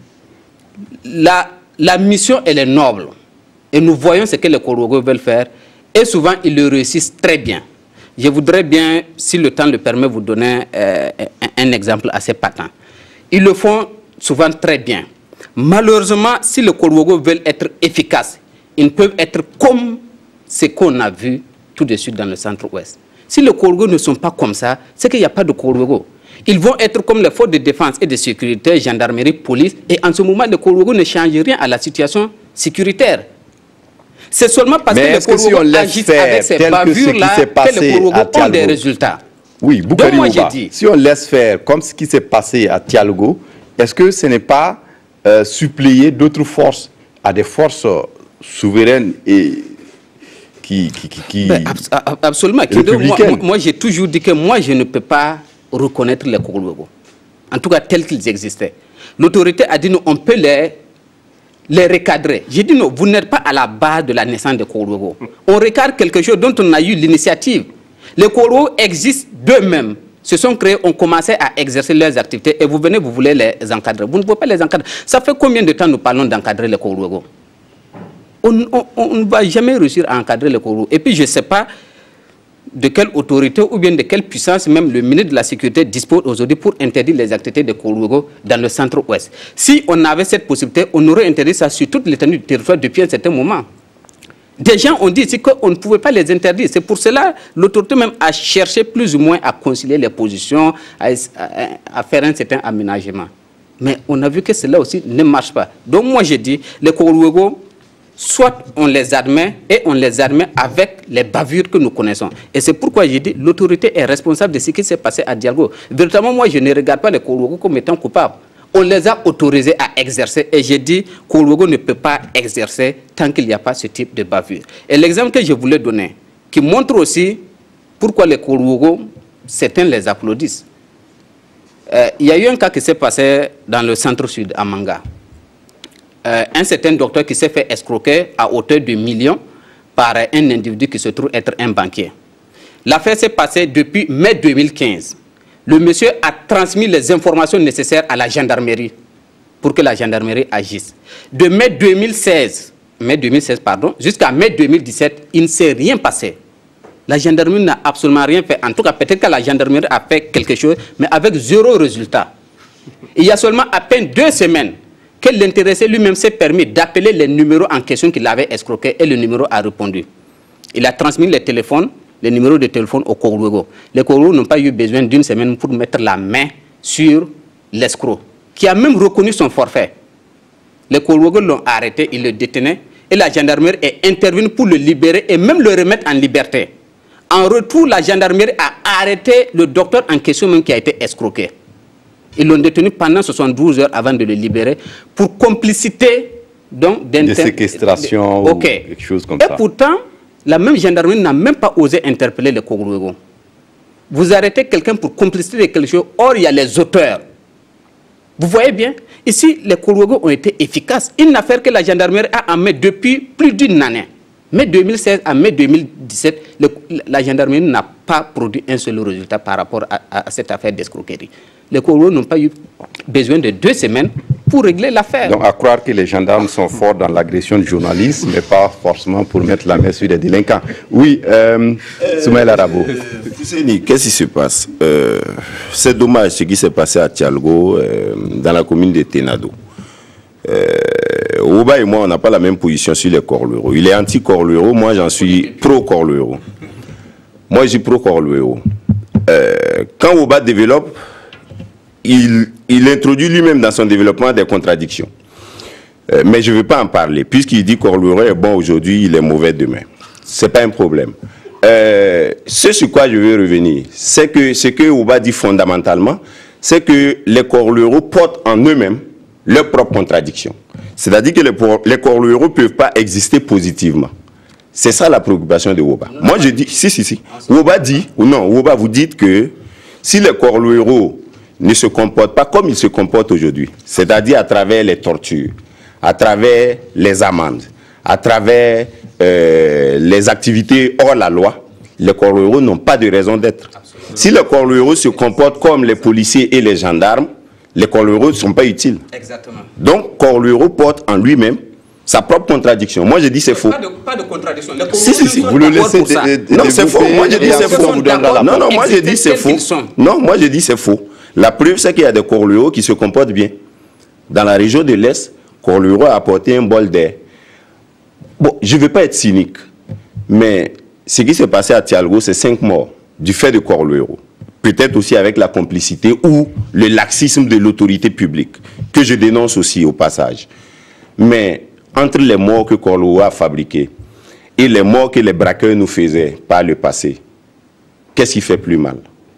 La, la mission, elle est noble. Et nous voyons ce que les Kolwego veulent faire. Et souvent, ils le réussissent très bien. Je voudrais bien, si le temps le permet, vous donner euh, un, un exemple assez patent. Ils le font souvent très bien. Malheureusement, si les Kolwego veulent être efficaces, ils peuvent être comme ce qu'on a vu tout de suite dans le centre-ouest. Si les Kolwego ne sont pas comme ça, c'est qu'il n'y a pas de Kolwego. Ils vont être comme les forces de défense et de sécurité, gendarmerie, police, et en ce moment, les Kolwego ne changent rien à la situation sécuritaire. C'est seulement parce Mais que les Kolwego si agissent avec ces bavures-là que, que les Kolwego ont des résultats. Oui, Boukari Boba, si on laisse faire comme ce qui s'est passé à Tialgo, est-ce que ce n'est pas euh, suppléer d'autres forces à des forces souveraines et qui... qui, qui, qui ben, ab absolument. Moi, moi j'ai toujours dit que moi, je ne peux pas reconnaître les Kolwego, en tout cas tels qu'ils existaient. L'autorité a dit, nous, on peut les... les recadrer. J'ai dit non, vous n'êtes pas à la base de la naissance des Kolwego. On recadre quelque chose dont on a eu l'initiative. Les Kolwego existent d'eux-mêmes, se sont créés, ont commencé à exercer leurs activités et vous venez, vous voulez les encadrer. Vous ne pouvez pas les encadrer. Ça fait combien de temps nous parlons d'encadrer les Kolwego? On ne va jamais réussir à encadrer les Kolwego. Et puis je ne sais pas de quelle autorité ou bien de quelle puissance même le ministre de la Sécurité dispose aujourd'hui pour interdire les activités de Kolwego dans le centre-ouest. Si on avait cette possibilité, on aurait interdit ça sur toute l'étendue du territoire depuis un certain moment. Des gens ont dit ici qu'on ne pouvait pas les interdire. C'est pour cela que l'autorité même a cherché plus ou moins à concilier les positions, à, à, à faire un certain aménagement. Mais on a vu que cela aussi ne marche pas. Donc moi j'ai dit, les Kolwego, soit on les admet et on les admet avec les bavures que nous connaissons. Et c'est pourquoi j'ai dit l'autorité est responsable de ce qui s'est passé à Dialgo. Véritablement, moi, je ne regarde pas les Kolwego comme étant coupables. On les a autorisés à exercer et j'ai dit Kolwego ne peut pas exercer tant qu'il n'y a pas ce type de bavure. Et l'exemple que je voulais donner, qui montre aussi pourquoi les Kolwego, certains les applaudissent. Euh, il y a eu un cas qui s'est passé dans le centre-sud, à Manga. Euh, un certain docteur qui s'est fait escroquer à hauteur de millions par un individu qui se trouve être un banquier. L'affaire s'est passée depuis mai deux mille quinze. Le monsieur a transmis les informations nécessaires à la gendarmerie. pour que la gendarmerie agisse. De mai deux mille seize, mai deux mille seize pardon, jusqu'à mai deux mille dix-sept, il ne s'est rien passé. La gendarmerie n'a absolument rien fait. En tout cas, peut-être que la gendarmerie a fait quelque chose, mais avec zéro résultat. Il y a seulement à peine deux semaines que l'intéressé lui-même s'est permis d'appeler les numéros en question qu'il avait escroqués et le numéro a répondu. Il a transmis les téléphones, les numéros de téléphone au Korluego. Les Korluego n'ont pas eu besoin d'une semaine pour mettre la main sur l'escroc, qui a même reconnu son forfait. Les Korluego l'ont arrêté, ils le détenaient, et la gendarmerie est intervenue pour le libérer et même le remettre en liberté. En retour, la gendarmerie a arrêté le docteur en question même qui a été escroqué. Ils l'ont détenu pendant soixante-douze heures avant de le libérer pour complicité donc, de séquestration ou okay. quelque chose comme et ça. Et pourtant, la même gendarmerie n'a même pas osé interpeller les Korluego. Vous arrêtez quelqu'un pour complicité de quelque chose, or il y a les auteurs. Vous voyez bien, ici les Korluego ont été efficaces. Une affaire que la gendarmerie a en main depuis plus d'une année. Mai deux mille seize à mai deux mille dix-sept, le, la gendarmerie n'a pas produit un seul résultat par rapport à, à, à cette affaire d'escroquerie. Les Korluego n'ont pas eu besoin de deux semaines pour régler l'affaire. Donc à croire que les gendarmes sont forts dans l'agression du journaliste, mais pas forcément pour mettre la main sur des délinquants. Oui, euh, euh, Soumaïla Rabo. Euh, Qu'est-ce qui se passe? euh, C'est dommage ce qui s'est passé à Tialgo, euh, dans la commune de Tenado. Euh, Ouba et moi, on n'a pas la même position sur les Korluego. Il est anti-Korluego, moi j'en suis pro-Korluego. Moi je suis pro-Korluego. Euh, quand Ouba développe, il, il introduit lui-même dans son développement des contradictions. Euh, mais je ne veux pas en parler. Puisqu'il dit que Korluego est bon aujourd'hui, il est mauvais demain. Ce n'est pas un problème. Euh, ce sur quoi je veux revenir, c'est que ce que Ouba dit fondamentalement, c'est que les Korluego portent en eux-mêmes leurs propres contradictions. C'est-à-dire que les, les Korluego ne peuvent pas exister positivement. C'est ça la préoccupation de Ouba. Moi je dis, si, si, si. Ouba dit, ou non, Ouba vous dites que si les Korluego ne se comportent pas comme ils se comportent aujourd'hui, c'est-à-dire à travers les tortures, à travers les amendes, à travers euh, les activités hors la loi, les Korluego n'ont pas de raison d'être. Si les Korluego se comportent comme les policiers et les gendarmes, les Korluego ne sont pas utiles. Exactement. Donc, Korluego porte en lui-même sa propre contradiction. Moi, je dis c'est faux. Pas de, pas de contradiction. Les si, si, si. Vous le laissez. De, de, non, c'est faux. Moi, je dis c'est faux. Non, non, moi, je dis c'est faux. Non, moi, je dis c'est faux. La preuve, c'est qu'il y a des Korluego qui se comportent bien. Dans la région de l'Est, Korluego a apporté un bol d'air. Bon, je ne veux pas être cynique, mais ce qui s'est passé à Tialgo, c'est cinq morts du fait de Korluego. Peut-être aussi avec la complicité ou le laxisme de l'autorité publique, que je dénonce aussi au passage. Mais entre les morts que Korluego a fabriqués et les morts que les braqueurs nous faisaient par le passé, qu'est-ce qui fait plus mal?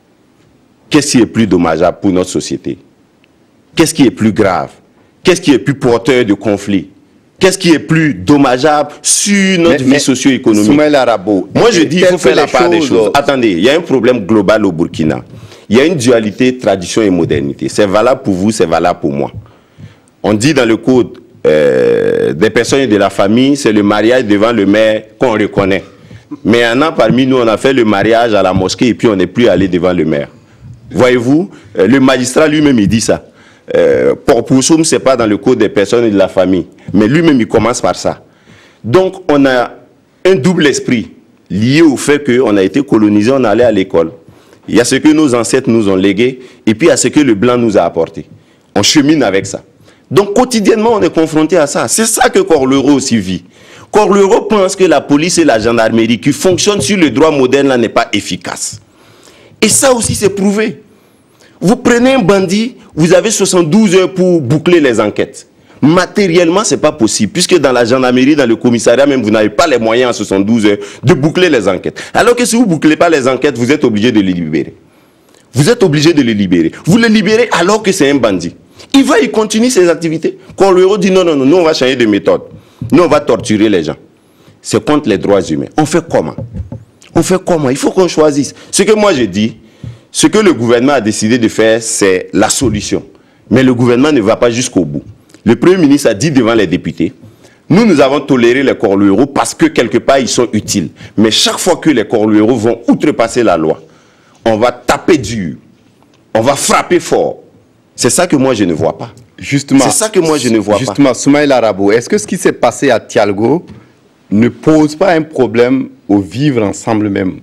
Qu'est-ce qui est plus dommageable pour notre société? Qu'est-ce qui est plus grave? Qu'est-ce qui est plus porteur de conflits? Qu'est-ce qui est plus dommageable sur notre mais, vie socio-économique? Soumaïla Rabo, moi je dis qu'il faut faire la part des choses. Attendez, il y a un problème global au Burkina. Il y a une dualité tradition et modernité. C'est valable pour vous, c'est valable pour moi. On dit dans le code euh, des personnes et de la famille, c'est le mariage devant le maire qu'on reconnaît. Mais un an parmi nous, on a fait le mariage à la mosquée et puis on n'est plus allé devant le maire. Voyez-vous, euh, le magistrat lui-même, il dit ça. Euh, pour Poussoum, ce n'est pas dans le code des personnes et de la famille. Mais lui-même, il commence par ça. Donc, on a un double esprit lié au fait qu'on a été colonisé, on allait à l'école. Il y a ce que nos ancêtres nous ont légué, et puis il y a ce que le blanc nous a apporté. On chemine avec ça. Donc, quotidiennement, on est confronté à ça. C'est ça que Korluego aussi vit. Korluego pense que la police et la gendarmerie qui fonctionnent sur le droit moderne là n'est pas efficace. Et ça aussi, c'est prouvé. Vous prenez un bandit, vous avez soixante-douze heures pour boucler les enquêtes. Matériellement, ce n'est pas possible, puisque dans la gendarmerie, dans le commissariat même, vous n'avez pas les moyens en soixante-douze heures de boucler les enquêtes. Alors que si vous ne bouclez pas les enquêtes, vous êtes obligé de les libérer. Vous êtes obligé de les libérer. Vous les libérez alors que c'est un bandit. Il va y continuer ses activités. Korluego dit non, non, non, nous on va changer de méthode. Nous on va torturer les gens. C'est contre les droits humains. On fait comment? On fait comment? Il faut qu'on choisisse. Ce que moi je dis, ce que le gouvernement a décidé de faire, c'est la solution. Mais le gouvernement ne va pas jusqu'au bout. Le Premier ministre a dit devant les députés, nous, nous avons toléré les Korluego parce que quelque part, ils sont utiles. Mais chaque fois que les Korluego vont outrepasser la loi, on va taper dur, on va frapper fort. C'est ça que moi, je ne vois pas. Justement, c'est ça que moi je ne vois justement, pas. Justement, Soumaïla Rabo, est-ce que ce qui s'est passé à Tialgo ne pose pas un problème au vivre ensemble même?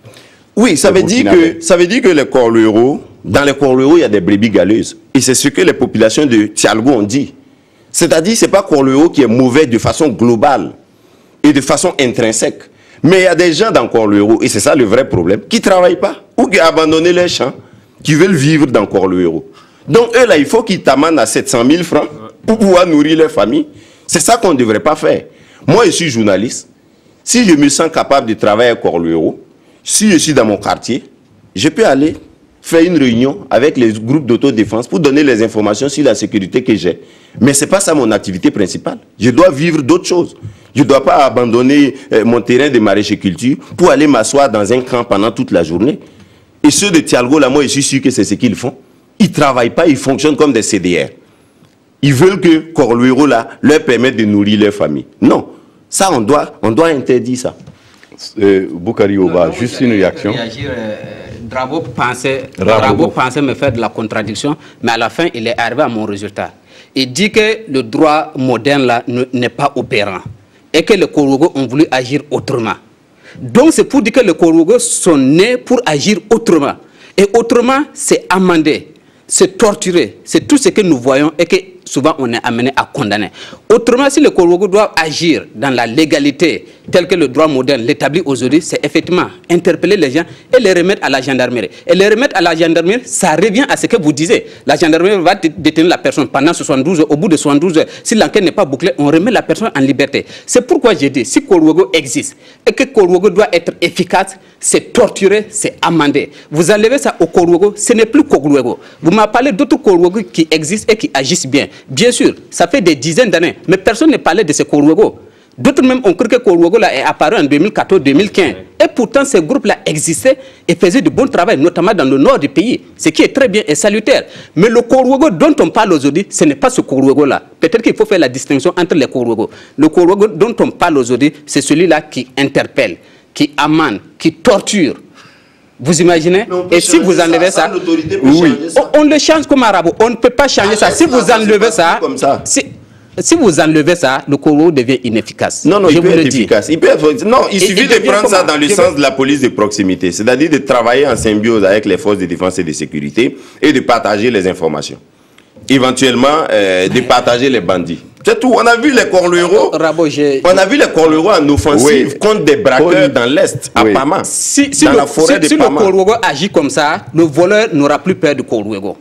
Oui, ça veut, dire que, ça veut dire que les Korlero, dans les Korlero, il y a des brebis galeuses. Et c'est ce que les populations de Tialgo ont dit. C'est-à-dire que ce n'est pas Korlero qui est mauvais de façon globale et de façon intrinsèque. Mais il y a des gens dans Korlero, et c'est ça le vrai problème, qui ne travaillent pas ou qui ont abandonné les champs, qui veulent vivre dans Korlero. Donc eux, là, il faut qu'ils t'amènent à sept cent mille francs pour pouvoir nourrir leur famille. C'est ça qu'on ne devrait pas faire. Moi, je suis journaliste. Si je me sens capable de travailler à Korlero, si je suis dans mon quartier, je peux aller faire une réunion avec les groupes d'autodéfense pour donner les informations sur la sécurité que j'ai. Mais ce n'est pas ça mon activité principale. Je dois vivre d'autres choses. Je ne dois pas abandonner euh, mon terrain de maraîchère-culture pour aller m'asseoir dans un camp pendant toute la journée. Et ceux de Tialgo, là, moi, je suis sûr que c'est ce qu'ils font. Ils ne travaillent pas, ils fonctionnent comme des C D R. Ils veulent que Korlero, là, leur permette de nourrir leur famille. Non, ça, on doit, on doit interdire ça. Euh, Boukari Oba, juste une réaction. Réagir, euh, Drabo pensait, Drabo pensait me faire de la contradiction, mais à la fin, il est arrivé à mon résultat. Il dit que le droit moderne là n'est pas opérant et que les Korogos ont voulu agir autrement. Donc c'est pour dire que les Korogos sont nés pour agir autrement. Et autrement, c'est amender, c'est torturer, c'est tout ce que nous voyons et que souvent on est amené à condamner. Autrement, si les Korogos doivent agir dans la légalité telle que le droit moderne l'établit aujourd'hui, c'est effectivement interpeller les gens et les remettre à la gendarmerie. Et les remettre à la gendarmerie, ça revient à ce que vous disiez. La gendarmerie va détenir la personne pendant soixante-douze heures. Au bout de soixante-douze heures, si l'enquête n'est pas bouclée, on remet la personne en liberté. C'est pourquoi j'ai dit, si Korwogo existe et que Korwogo doit être efficace, c'est torturer, c'est amender. Vous enlevez ça au Korwogo, ce n'est plus Korwogo. Vous m'avez parlé d'autres Korwogo qui existent et qui agissent bien. Bien sûr, ça fait des dizaines d'années, mais personne ne parlait de ces Korwogo. D'autres même ont cru que Korwogo là est apparu en deux mille quatorze deux mille quinze. Et pourtant, ces groupes-là existaient et faisaient de bon travail, notamment dans le nord du pays, ce qui est très bien et salutaire. Mais le Korwogo dont on parle aujourd'hui, ce n'est pas ce Korwogo-là. Peut-être qu'il faut faire la distinction entre les Korwogo. Le Korwogo dont on parle aujourd'hui, c'est celui-là qui interpelle, qui amène, qui torture. Vous imaginez? Et si vous enlevez ça, ça, ça oui. on, on le change comme arabe. On ne peut pas changer ah, ça. Si vous enlevez ça, comme ça. Si, Si vous enlevez ça, le Korwogo devient inefficace. Non, non, je il peut vous être efficace. Il peut être... Non, il et, suffit et de prendre ça dans le sens de la police de proximité, c'est-à-dire de travailler en symbiose avec les forces de défense et de sécurité et de partager les informations. Éventuellement, euh, de partager les bandits. C'est tout. On a vu les Korlero. On a vu les Korlero en offensive oui. contre des braqueurs oui. dans l'Est, à oui. Pama. Si, si dans le, la forêt si, de si Pama. le Korwogo agit comme ça, le voleur n'aura plus peur de Korwogo.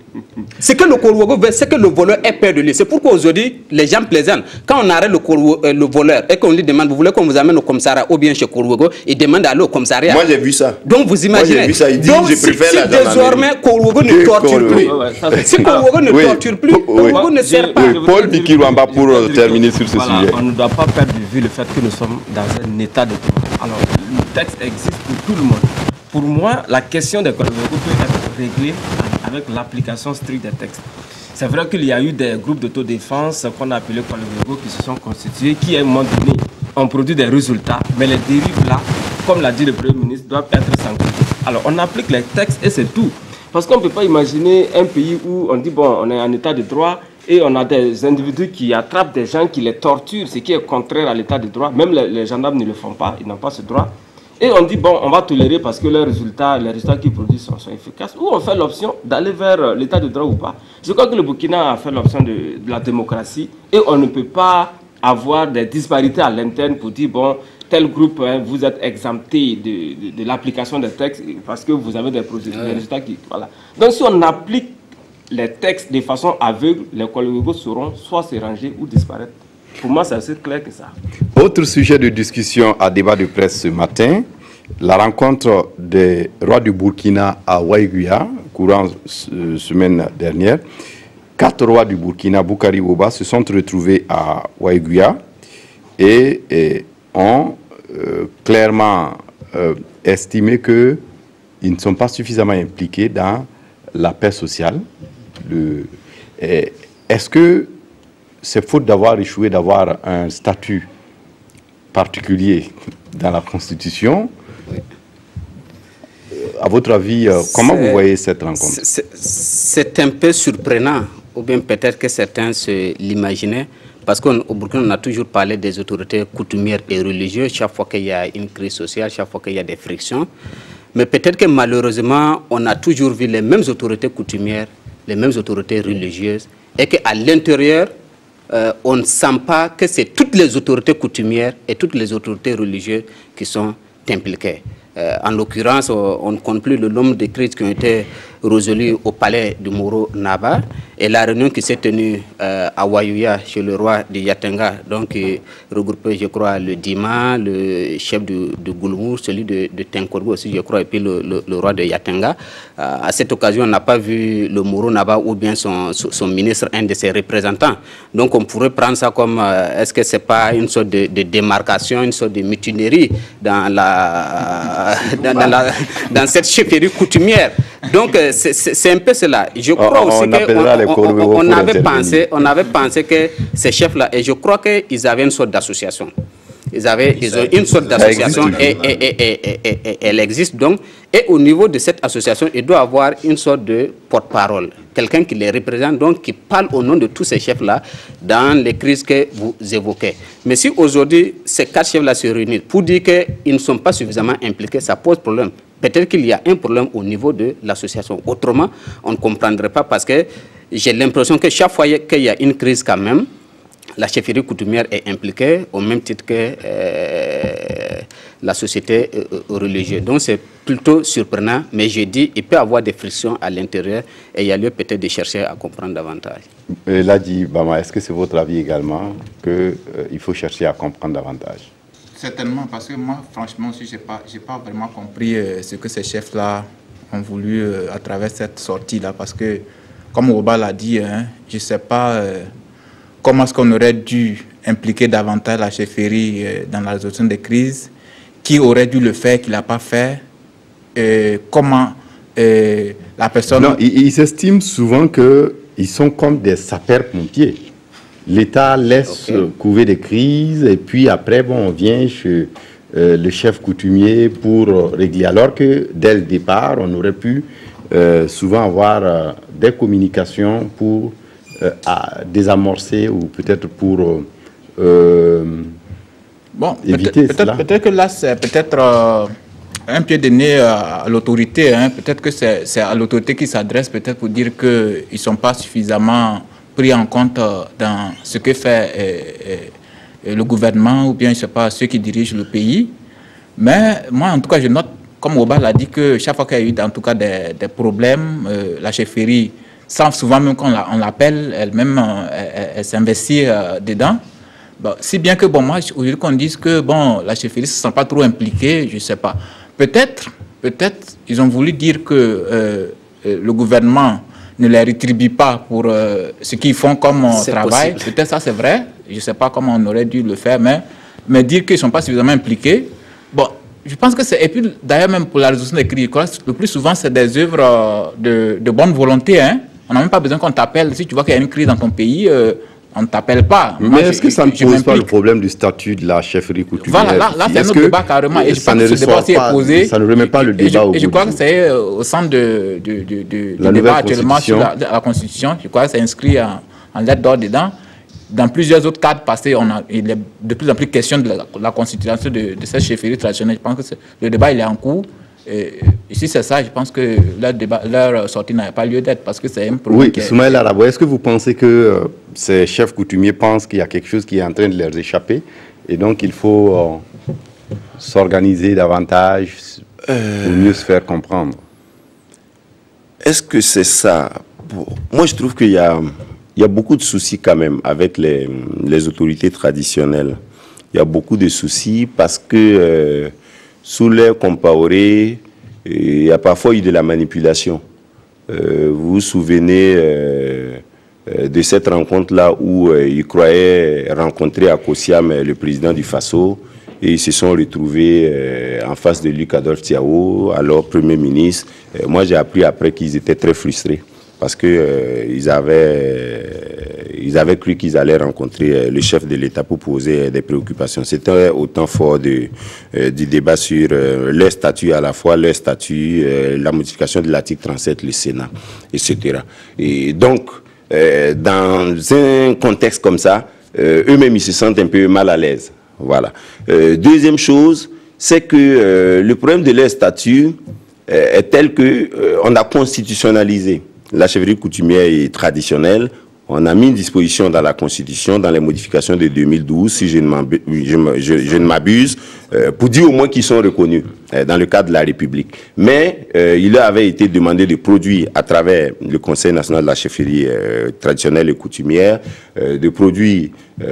C'est que le Korwogo veut, c'est que le voleur ait peur de lui. C'est pourquoi aujourd'hui, les gens plaisantent. Quand on arrête le, Korwogo, euh, le voleur et qu'on lui demande, vous voulez qu'on vous amène au commissariat ou bien chez Korwogo, il demande d'aller au commissariat. Moi, j'ai vu ça. Donc, vous imaginez. Moi, j'ai vu ça. Il dit, donc, je si, préfère si la désormais, Korwogo ne torture plus. Ouais, ouais, ça, si Korwogo ne oui. torture plus, Korwogo oui. ne sert pas. Oui. Paul Bikirwamba, pour euh, terminer sur ce voilà, sujet. On ne doit pas perdre de vue le fait que nous sommes dans un état de droit. Alors, le texte existe pour tout le monde. Pour moi, la question des Korwogo peut être réglée avec l'application stricte des textes. C'est vrai qu'il y a eu des groupes d'autodéfense qu'on a appelés Korwogo qui se sont constitués, qui à un moment donné ont produit des résultats, mais les dérives là, comme l'a dit le Premier ministre, doivent être sanctionnées. Alors on applique les textes et c'est tout. Parce qu'on ne peut pas imaginer un pays où on dit, bon, on est en état de droit et on a des individus qui attrapent des gens, qui les torturent, ce qui est contraire à l'état de droit. Même les, les gendarmes ne le font pas, ils n'ont pas ce droit. Et on dit, bon, on va tolérer parce que les résultats, les résultats qu'ils produisent sont, sont efficaces. Ou on fait l'option d'aller vers l'état de droit ou pas. Je crois que le Burkina a fait l'option de, de la démocratie. Et on ne peut pas avoir des disparités à l'interne pour dire, bon, tel groupe, hein, vous êtes exempté de, de, de l'application des textes parce que vous avez des, procédures, des résultats qui... Voilà. Donc si on applique les textes de façon aveugle, les Korwogo sauront soit se ranger ou disparaître. Pour moi, c'est assez clair que ça. Autre sujet de discussion à débat de presse ce matin, la rencontre des rois du Burkina à Waiguya, courant euh, semaine dernière. Quatre rois du Burkina, Boukari Oba, se sont retrouvés à Waiguya et, et ont euh, clairement euh, estimé qu'ils ne sont pas suffisamment impliqués dans la paix sociale. Est-ce que c'est faute d'avoir échoué, d'avoir un statut particulier dans la Constitution? Oui. À votre avis, euh, comment vous voyez cette rencontre? C'est un peu surprenant ou bien peut-être que certains se l'imaginaient, parce qu'au Burkina, on a toujours parlé des autorités coutumières et religieuses, chaque fois qu'il y a une crise sociale, chaque fois qu'il y a des frictions. Mais peut-être que malheureusement, on a toujours vu les mêmes autorités coutumières, les mêmes autorités religieuses, et qu'à l'intérieur, euh, on ne sent pas que c'est toutes les autorités coutumières et toutes les autorités religieuses qui sont impliquées. Euh, en l'occurrence, on ne compte plus le nombre de crises qui ont été résolues au palais du Moro Naba, et la réunion qui s'est tenue euh, à Wayouya chez le roi de Yatenga, donc euh, regroupé, je crois, le Dima, le chef de, de Goulmour, celui de, de Tenkorgo aussi, je crois, et puis le, le, le roi de Yatenga. Euh, à cette occasion, on n'a pas vu le Moro Naba ou bien son, son ministre, un de ses représentants. Donc on pourrait prendre ça comme, euh, est-ce que ce n'est pas une sorte de, de démarcation, une sorte de mutinerie dans, la, dans, dans, la, dans cette chefferie coutumière. Donc c'est un peu cela. Je crois on, aussi on, on, on, on, avait pensé, on avait pensé que ces chefs-là, et je crois qu'ils avaient une sorte d'association. Ils avaient ils ont une sorte d'association et, et, et, et, et, et elle existe donc. Et au niveau de cette association, il doit avoir une sorte de porte-parole. Quelqu'un qui les représente, donc qui parle au nom de tous ces chefs-là dans les crises que vous évoquez. Mais si aujourd'hui, ces quatre chefs-là se réunissent pour dire qu'ils ne sont pas suffisamment impliqués, ça pose problème. Peut-être qu'il y a un problème au niveau de l'association. Autrement, on ne comprendrait pas parce que j'ai l'impression que chaque fois qu'il y a une crise quand même, la chefferie coutumière est impliquée au même titre que euh, la société euh, religieuse. Donc c'est plutôt surprenant, mais je dis il peut y avoir des frictions à l'intérieur et il y a lieu peut-être de chercher à comprendre davantage. Et là dit Bama, est-ce que c'est votre avis également qu'il euh, faut chercher à comprendre davantage? Certainement, parce que moi, franchement, je n'ai pas, j'ai pas vraiment compris euh, ce que ces chefs-là ont voulu euh, à travers cette sortie-là. Parce que, comme Oba l'a dit, hein, je ne sais pas euh, comment est-ce qu'on aurait dû impliquer davantage la chefferie euh, dans la résolution des crises, qui aurait dû le faire, qui ne l'a pas fait, euh, comment euh, la personne... Non, ils, ils estiment souvent qu'ils sont comme des sapeurs-pompiers. L'État laisse okay. couver des crises et puis après, bon, on vient chez euh, le chef coutumier pour euh, régler. Alors que dès le départ, on aurait pu euh, souvent avoir euh, des communications pour euh, à désamorcer ou peut-être pour euh, euh, bon, éviter peut-être, cela. Peut-être que là, c'est peut-être euh, un pied de nez à l'autorité. Hein. Peut-être que c'est à l'autorité qui s'adresse peut-être pour dire qu'ils ne sont pas suffisamment pris en compte dans ce que fait euh, euh, le gouvernement ou bien, je ne sais pas, ceux qui dirigent le pays. Mais moi, en tout cas, je note, comme Oba l'a dit, que chaque fois qu'il y a eu, en tout cas, des, des problèmes, euh, la chefferie, sans souvent même qu'on l'appelle, elle-même, elle, elle, elle s'investit euh, dedans. Bon, si bien que, bon, moi, aujourd'hui qu'on dise que, bon, la chefferie ne se sent pas trop impliquée, je ne sais pas. Peut-être, peut-être, ils ont voulu dire que euh, le gouvernement ne les rétribue pas pour euh, ce qu'ils font comme travail. Peut-être ça c'est vrai, je ne sais pas comment on aurait dû le faire, mais, mais dire qu'ils ne sont pas suffisamment impliqués, bon, je pense que c'est... Et puis d'ailleurs même pour la résolution des crises, le plus souvent c'est des œuvres de, de bonne volonté, hein. On n'a même pas besoin qu'on t'appelle. Si tu vois qu'il y a une crise dans ton pays, euh, on ne t'appelle pas. Mais est-ce que ça ne pose pas le problème du statut de la chefferie coutumière? Voilà, là, là c'est un autre débat carrément. Et je pense que ce débat aussi est posé. Ça ne remet pas le débat et, au et, et je crois que c'est au centre de, de, de, de, du débat actuellement sur la, la Constitution. Je crois que c'est inscrit en, en lettre d'or dedans. Dans plusieurs autres cadres passés, on a, il est de plus en plus question de la, la constitution de, de cette chefferie traditionnelle. Je pense que le débat il est en cours. Et, et si c'est ça, je pense que leur, débat, leur sortie n'a pas lieu d'être parce que c'est un problème. Oui, Soumaïla Arabo, est-ce que vous pensez que euh, ces chefs coutumiers pensent qu'il y a quelque chose qui est en train de leur échapper et donc il faut euh, s'organiser davantage euh, pour mieux se faire comprendre? Est-ce que c'est ça? Bon, moi, je trouve qu'il y a, il y a beaucoup de soucis quand même avec les, les autorités traditionnelles. Il y a beaucoup de soucis parce que euh, sous l'air Compaoré, il y a parfois eu de la manipulation. Euh, vous vous souvenez euh, de cette rencontre-là où euh, ils croyaient rencontrer à Kosiam le président du Faso et ils se sont retrouvés euh, en face de Luc Adolphe Tiao, alors Premier ministre. Euh, moi, j'ai appris après qu'ils étaient très frustrés parce qu'ils euh, avaient, euh, ils avaient cru qu'ils allaient rencontrer euh, le chef de l'État pour poser euh, des préoccupations. C'était autant fort de, euh, du débat sur euh, leur statut, à la fois leur statut, euh, la modification de l'article trente-sept, le Sénat, et cetera. Et donc, euh, dans un contexte comme ça, euh, eux-mêmes, ils se sentent un peu mal à l'aise. Voilà. Euh, deuxième chose, c'est que euh, le problème de leur statut euh, est tel qu'on euh, a constitutionnalisé la chefferie coutumière et traditionnelle. On a mis une disposition dans la Constitution, dans les modifications de deux mille douze, si je ne m'abuse, euh, pour dire au moins qu'ils sont reconnus euh, dans le cadre de la République. Mais euh, il leur avait été demandé de produire, à travers le Conseil national de la chefferie euh, traditionnelle et coutumière, euh, de produire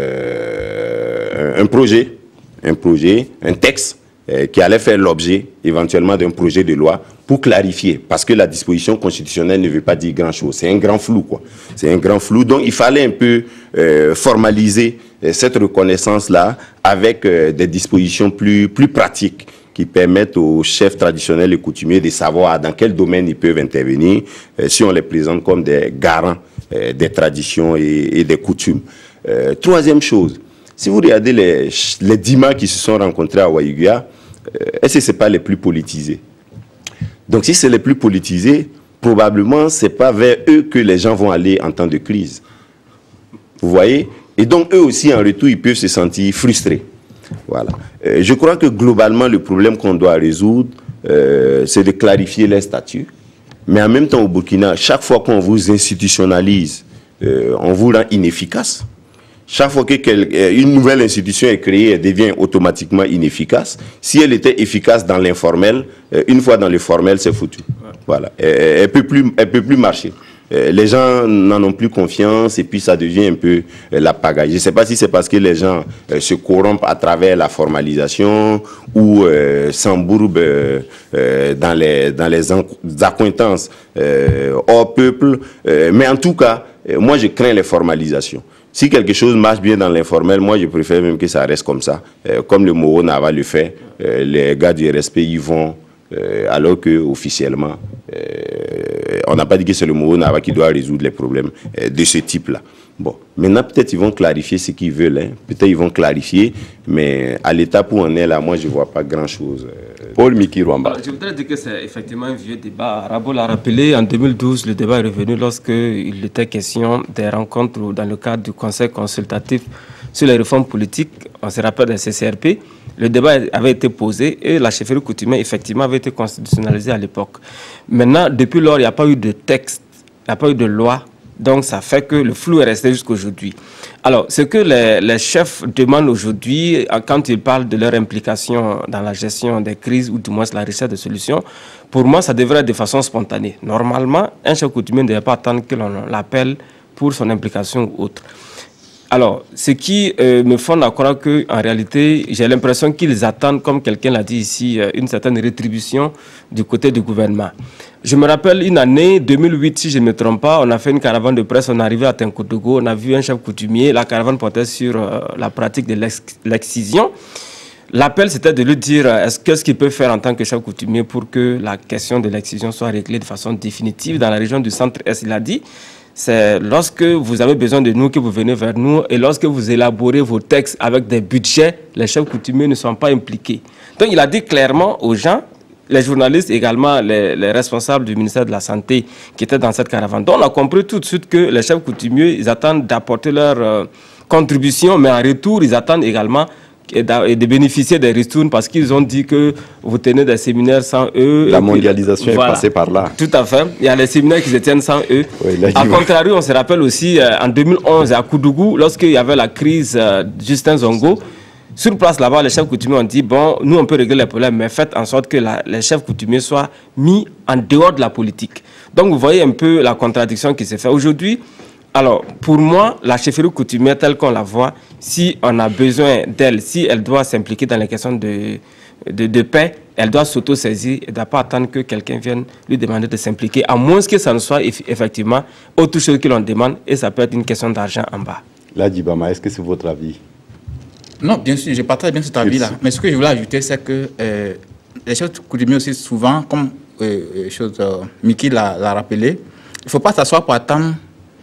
euh, un projet, un projet, un texte euh, qui allait faire l'objet éventuellement d'un projet de loi pour clarifier, parce que la disposition constitutionnelle ne veut pas dire grand-chose. C'est un grand flou, quoi. C'est un grand flou. Donc, il fallait un peu euh, formaliser euh, cette reconnaissance-là avec euh, des dispositions plus, plus pratiques qui permettent aux chefs traditionnels et coutumiers de savoir dans quel domaine ils peuvent intervenir euh, si on les présente comme des garants euh, des traditions et, et des coutumes. Euh, troisième chose, si vous regardez les, les Dima qui se sont rencontrés à Waïguia, euh, est-ce que ce n'est pas les plus politisés? Donc, si c'est les plus politisés, probablement, ce n'est pas vers eux que les gens vont aller en temps de crise. Vous voyez? Et donc, eux aussi, en retour, ils peuvent se sentir frustrés. Voilà. Euh, je crois que globalement, le problème qu'on doit résoudre, euh, c'est de clarifier les statuts. Mais en même temps, au Burkina, chaque fois qu'on vous institutionnalise, euh, on vous rend inefficace. Chaque fois qu'une nouvelle institution est créée, elle devient automatiquement inefficace. Si elle était efficace dans l'informel, une fois dans le formel, c'est foutu. Voilà. Elle ne peut plus, elle peut plus marcher. Les gens n'en ont plus confiance et puis ça devient un peu la pagaille. Je ne sais pas si c'est parce que les gens se corrompent à travers la formalisation ou euh, s'embourbent euh, dans les, dans les accointances euh, hors peuple. Euh, mais en tout cas, moi, je crains les formalisations. Si quelque chose marche bien dans l'informel, moi, je préfère même que ça reste comme ça. Euh, comme le Moro Nava le fait, euh, les gars du R S P y vont, euh, alors qu'officiellement, euh, on n'a pas dit que c'est le Moro Nava qui doit résoudre les problèmes euh, de ce type-là. Bon, maintenant, peut-être ils vont clarifier ce qu'ils veulent. Hein. Peut-être ils vont clarifier, mais à l'étape où on est là, moi, je ne vois pas grand-chose. Euh, Paul Miki Rwamba. Je voudrais dire que c'est effectivement un vieux débat. Rabo l'a rappelé, en deux mille douze, le débat est revenu lorsqu'il était question des rencontres dans le cadre du Conseil consultatif sur les réformes politiques. On se rappelle des C C R P. Le débat avait été posé et la chefferie coutumière, effectivement, avait été constitutionnalisée à l'époque. Maintenant, depuis lors, il n'y a pas eu de texte, il n'y a pas eu de loi. Donc, ça fait que le flou est resté jusqu'à aujourd'hui. Alors, ce que les, les chefs demandent aujourd'hui, quand ils parlent de leur implication dans la gestion des crises ou du moins la recherche de solutions, pour moi, ça devrait être de façon spontanée. Normalement, un chef coutumier ne devrait pas attendre que l'on l'appelle pour son implication ou autre. Alors, ce qui euh, me fonde à croire qu'en réalité, j'ai l'impression qu'ils attendent, comme quelqu'un l'a dit ici, euh, une certaine rétribution du côté du gouvernement. Je me rappelle une année, deux mille huit, si je ne me trompe pas, on a fait une caravane de presse, on est arrivé à Tinkotogo, on a vu un chef coutumier, la caravane portait sur euh, la pratique de l'excision. L'appel, c'était de lui dire qu'est-ce qu'il peut faire en tant que chef coutumier pour que la question de l'excision soit réglée de façon définitive dans la région du centre-est. Il a dit, c'est lorsque vous avez besoin de nous que vous venez vers nous et lorsque vous élaborez vos textes avec des budgets, les chefs coutumiers ne sont pas impliqués. Donc, il a dit clairement aux gens, les journalistes également, les, les responsables du ministère de la Santé qui étaient dans cette caravane. Donc, on a compris tout de suite que les chefs coutumiers, ils attendent d'apporter leur euh, contribution, mais en retour, ils attendent également et de bénéficier des ristournes parce qu'ils ont dit que vous tenez des séminaires sans eux. La mondialisation voilà. est passée par là. Tout à fait. Il y a des séminaires qui se tiennent sans eux. Oui, à contrario, on se rappelle aussi euh, en deux mille onze à Koudougou, lorsqu'il y avait la crise euh, Justin Zongo, sur place là-bas, les chefs coutumiers ont dit, bon, nous on peut régler les problèmes, mais faites en sorte que la, les chefs coutumiers soient mis en dehors de la politique. Donc vous voyez un peu la contradiction qui se fait aujourd'hui. Alors, pour moi, la chefferie coutumière telle qu'on la voit, si on a besoin d'elle, si elle doit s'impliquer dans les questions de, de, de paix, elle doit s'auto-saisir et ne doit pas attendre que quelqu'un vienne lui demander de s'impliquer, à moins que ça ne soit effectivement autre chose que l'on demande, et ça peut être une question d'argent en bas. Là, Dibama, est-ce que c'est votre avis? Non, bien sûr, je partage bien cet avis-là. Mais ce que je voulais ajouter, c'est que euh, les chefs coutumiers aussi, souvent, comme euh, chose, euh, Miki l'a rappelé, il ne faut pas s'asseoir pour attendre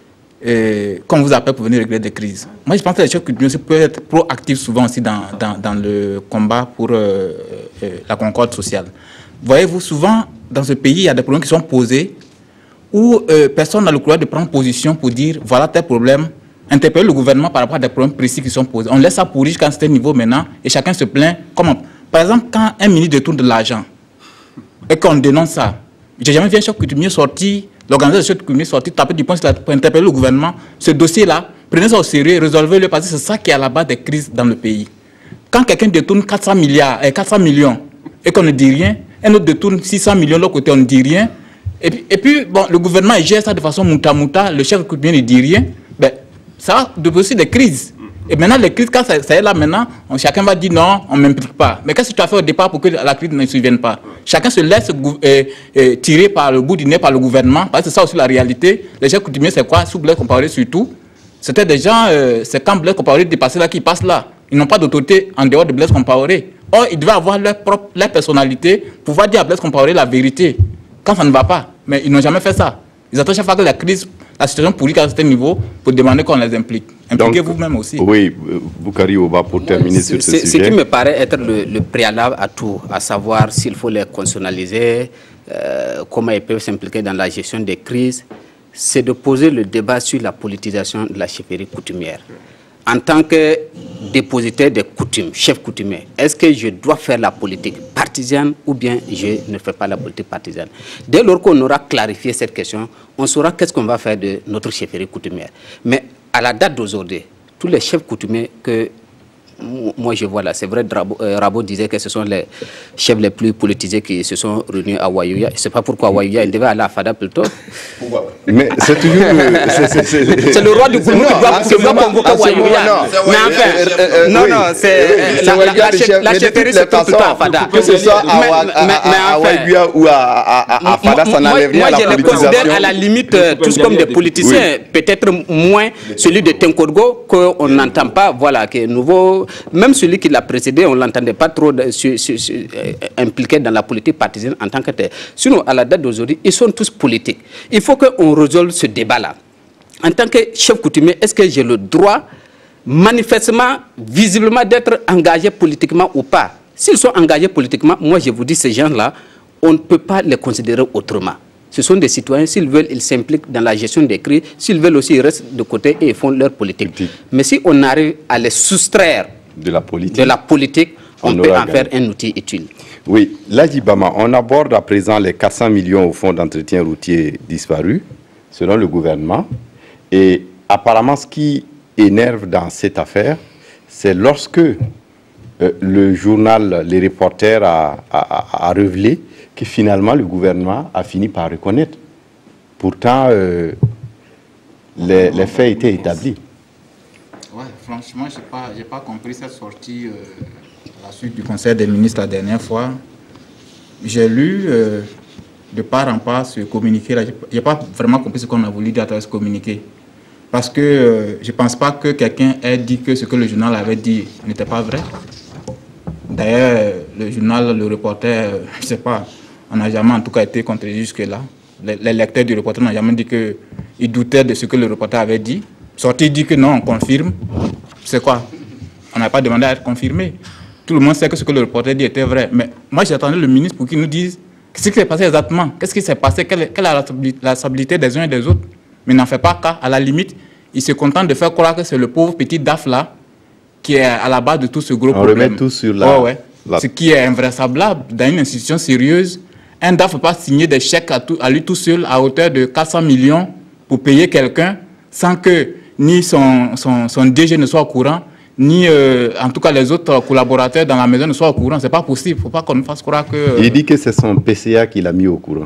Et qu'on vous appelle pour venir régler des crises. Moi, je pense que les chefs coutumiers peuvent être proactifs souvent aussi dans, dans, dans le combat pour euh, euh, la concorde sociale. Voyez-vous, souvent, dans ce pays, il y a des problèmes qui sont posés où euh, personne n'a le courage de prendre position pour dire voilà tel problème, interpeller le gouvernement par rapport à des problèmes précis qui sont posés. On laisse ça pourrir jusqu'à un certain niveau maintenant et chacun se plaint. Comment? Par exemple, quand un ministre détourne de l'argent et qu'on dénonce ça, j'ai jamais vu un chef coutumier sortir, l'organisateur de chef coutumier sortir, taper du poing pour interpeller le gouvernement. Ce dossier-là, prenez ça au sérieux, résolvez-le parce que c'est ça qui est à la base des crises dans le pays. Quand quelqu'un détourne quatre cents milliards, eh, quatre cents millions et qu'on ne dit rien, un autre détourne six cents millions de l'autre côté, on ne dit rien. Et puis, et puis bon, le gouvernement il gère ça de façon mouta-mouta, le chef coutumier ne dit rien. Ben, ça a aussi des crises. Et maintenant, les crises, quand ça, ça est là maintenant, on, chacun va dire non, on ne m'implique pas. Mais qu'est-ce que tu as fait au départ pour que la crise ne survienne pas? Chacun se laisse euh, euh, tirer par le bout du nez par le gouvernement, parce que c'est ça aussi la réalité. Les chefs coutumiers, c'est quoi? Sous Blaise Compaoré surtout, c'était des gens, euh, c'est quand Blaise Compaoré dépassé là qui passent là. Ils n'ont pas d'autorité en dehors de Blaise Compaoré. Or, ils devaient avoir leur propre leur personnalité, pouvoir dire à Blaise Compaoré la vérité, quand ça ne va pas. Mais ils n'ont jamais fait ça. Ils attendent chaque fois que la crise, la situation pourrit à un certain niveau pour demander qu'on les implique. Impliquez vous-même aussi. Oui, Boukari Oba, pour terminer sur ce sujet. Ce qui me paraît être le, le préalable à tout, à savoir s'il faut les constitutionnaliser, euh, comment ils peuvent s'impliquer dans la gestion des crises, c'est de poser le débat sur la politisation de la chefferie coutumière. En tant que dépositaire des coutumes, chef coutumier, est-ce que je dois faire la politique partisane ou bien je ne fais pas la politique partisane? Dès lors qu'on aura clarifié cette question, on saura qu'est-ce qu'on va faire de notre chefferie coutumière. Mais à la date d'aujourd'hui, tous les chefs coutumiers que moi je vois là, c'est vrai, Rabo disait que ce sont les chefs les plus politisés qui se sont réunis à Ouayouya. Je ne sais pas pourquoi Ouayouya, il devait aller à Fada plutôt. Mais c'est toujours... C'est le roi du Gourmou qui doit convoquer Ouayouya. Mais enfin, non, non, c'est la chefferie, c'est tout le temps à Fada. Que ce soit à Ouayouya ou à Fada, ça n'enlève rien à la politisation. Moi, je les considère à la limite tous comme des politiciens, peut-être moins celui de Tenkodgo, qu'on n'entend pas, voilà, qui est nouveau. Même celui qui l'a précédé, on ne l'entendait pas trop de, su, su, su, euh, impliqué dans la politique partisane en tant que tel. Sinon, à la date d'aujourd'hui, ils sont tous politiques. Il faut qu'on résolve ce débat-là. En tant que chef coutumier, est-ce que j'ai le droit, manifestement, visiblement, d'être engagé politiquement ou pas? S'ils sont engagés politiquement, moi je vous dis, ces gens-là, on ne peut pas les considérer autrement. Ce sont des citoyens, s'ils veulent, ils s'impliquent dans la gestion des crises. S'ils veulent aussi, ils restent de côté et ils font leur politique. politique. Mais si on arrive à les soustraire de la politique, de la politique on, on peut en gagné. faire un outil utile. Oui, Ladji Bama, on aborde à présent les quatre cents millions au fonds d'entretien routier disparus, selon le gouvernement. Et apparemment, ce qui énerve dans cette affaire, c'est lorsque euh, le journal Les Reporters a, a, a révélé que finalement le gouvernement a fini par reconnaître. Pourtant, euh, les, les faits étaient établis. Ouais, franchement, je n'ai pas, j'ai pas compris cette sortie euh, à la suite du Conseil des ministres la dernière fois. J'ai lu euh, de part en part ce communiqué-là. Je n'ai pas vraiment compris ce qu'on a voulu dire à travers ce communiqué. Parce que euh, je ne pense pas que quelqu'un ait dit que ce que le journal avait dit n'était pas vrai. D'ailleurs, le journal, le reporter, euh, je ne sais pas, on n'a jamais en tout cas été contredit jusque-là. Les, les lecteurs du reporter n'ont jamais dit qu'ils doutaient de ce que le reporter avait dit. Sorti dit que non, on confirme. C'est quoi? On n'a pas demandé à être confirmé. Tout le monde sait que ce que le reporter dit était vrai. Mais moi, j'attendais le ministre pour qu'il nous dise ce qui s'est passé exactement. Qu'est-ce qui s'est passé? Quelle est, quelle est la responsabilité des uns et des autres? Mais il n'en fait pas cas. À la limite, il se contente de faire croire que c'est le pauvre petit D A F là qui est à la base de tout ce gros on problème. On remet tout sur la... Oh, ouais. La... Ce qui est invraisemblable dans une institution sérieuse. Un D A F ne peut pas signer des chèques à, tout, à lui tout seul à hauteur de quatre cents millions pour payer quelqu'un sans que ni son, son, son D G ne soit au courant, ni euh, en tout cas les autres collaborateurs dans la maison ne soient au courant. Ce n'est pas possible. Il ne faut pas qu'on nous fasse croire que... Euh... Il dit que c'est son P C A qui l'a mis au courant.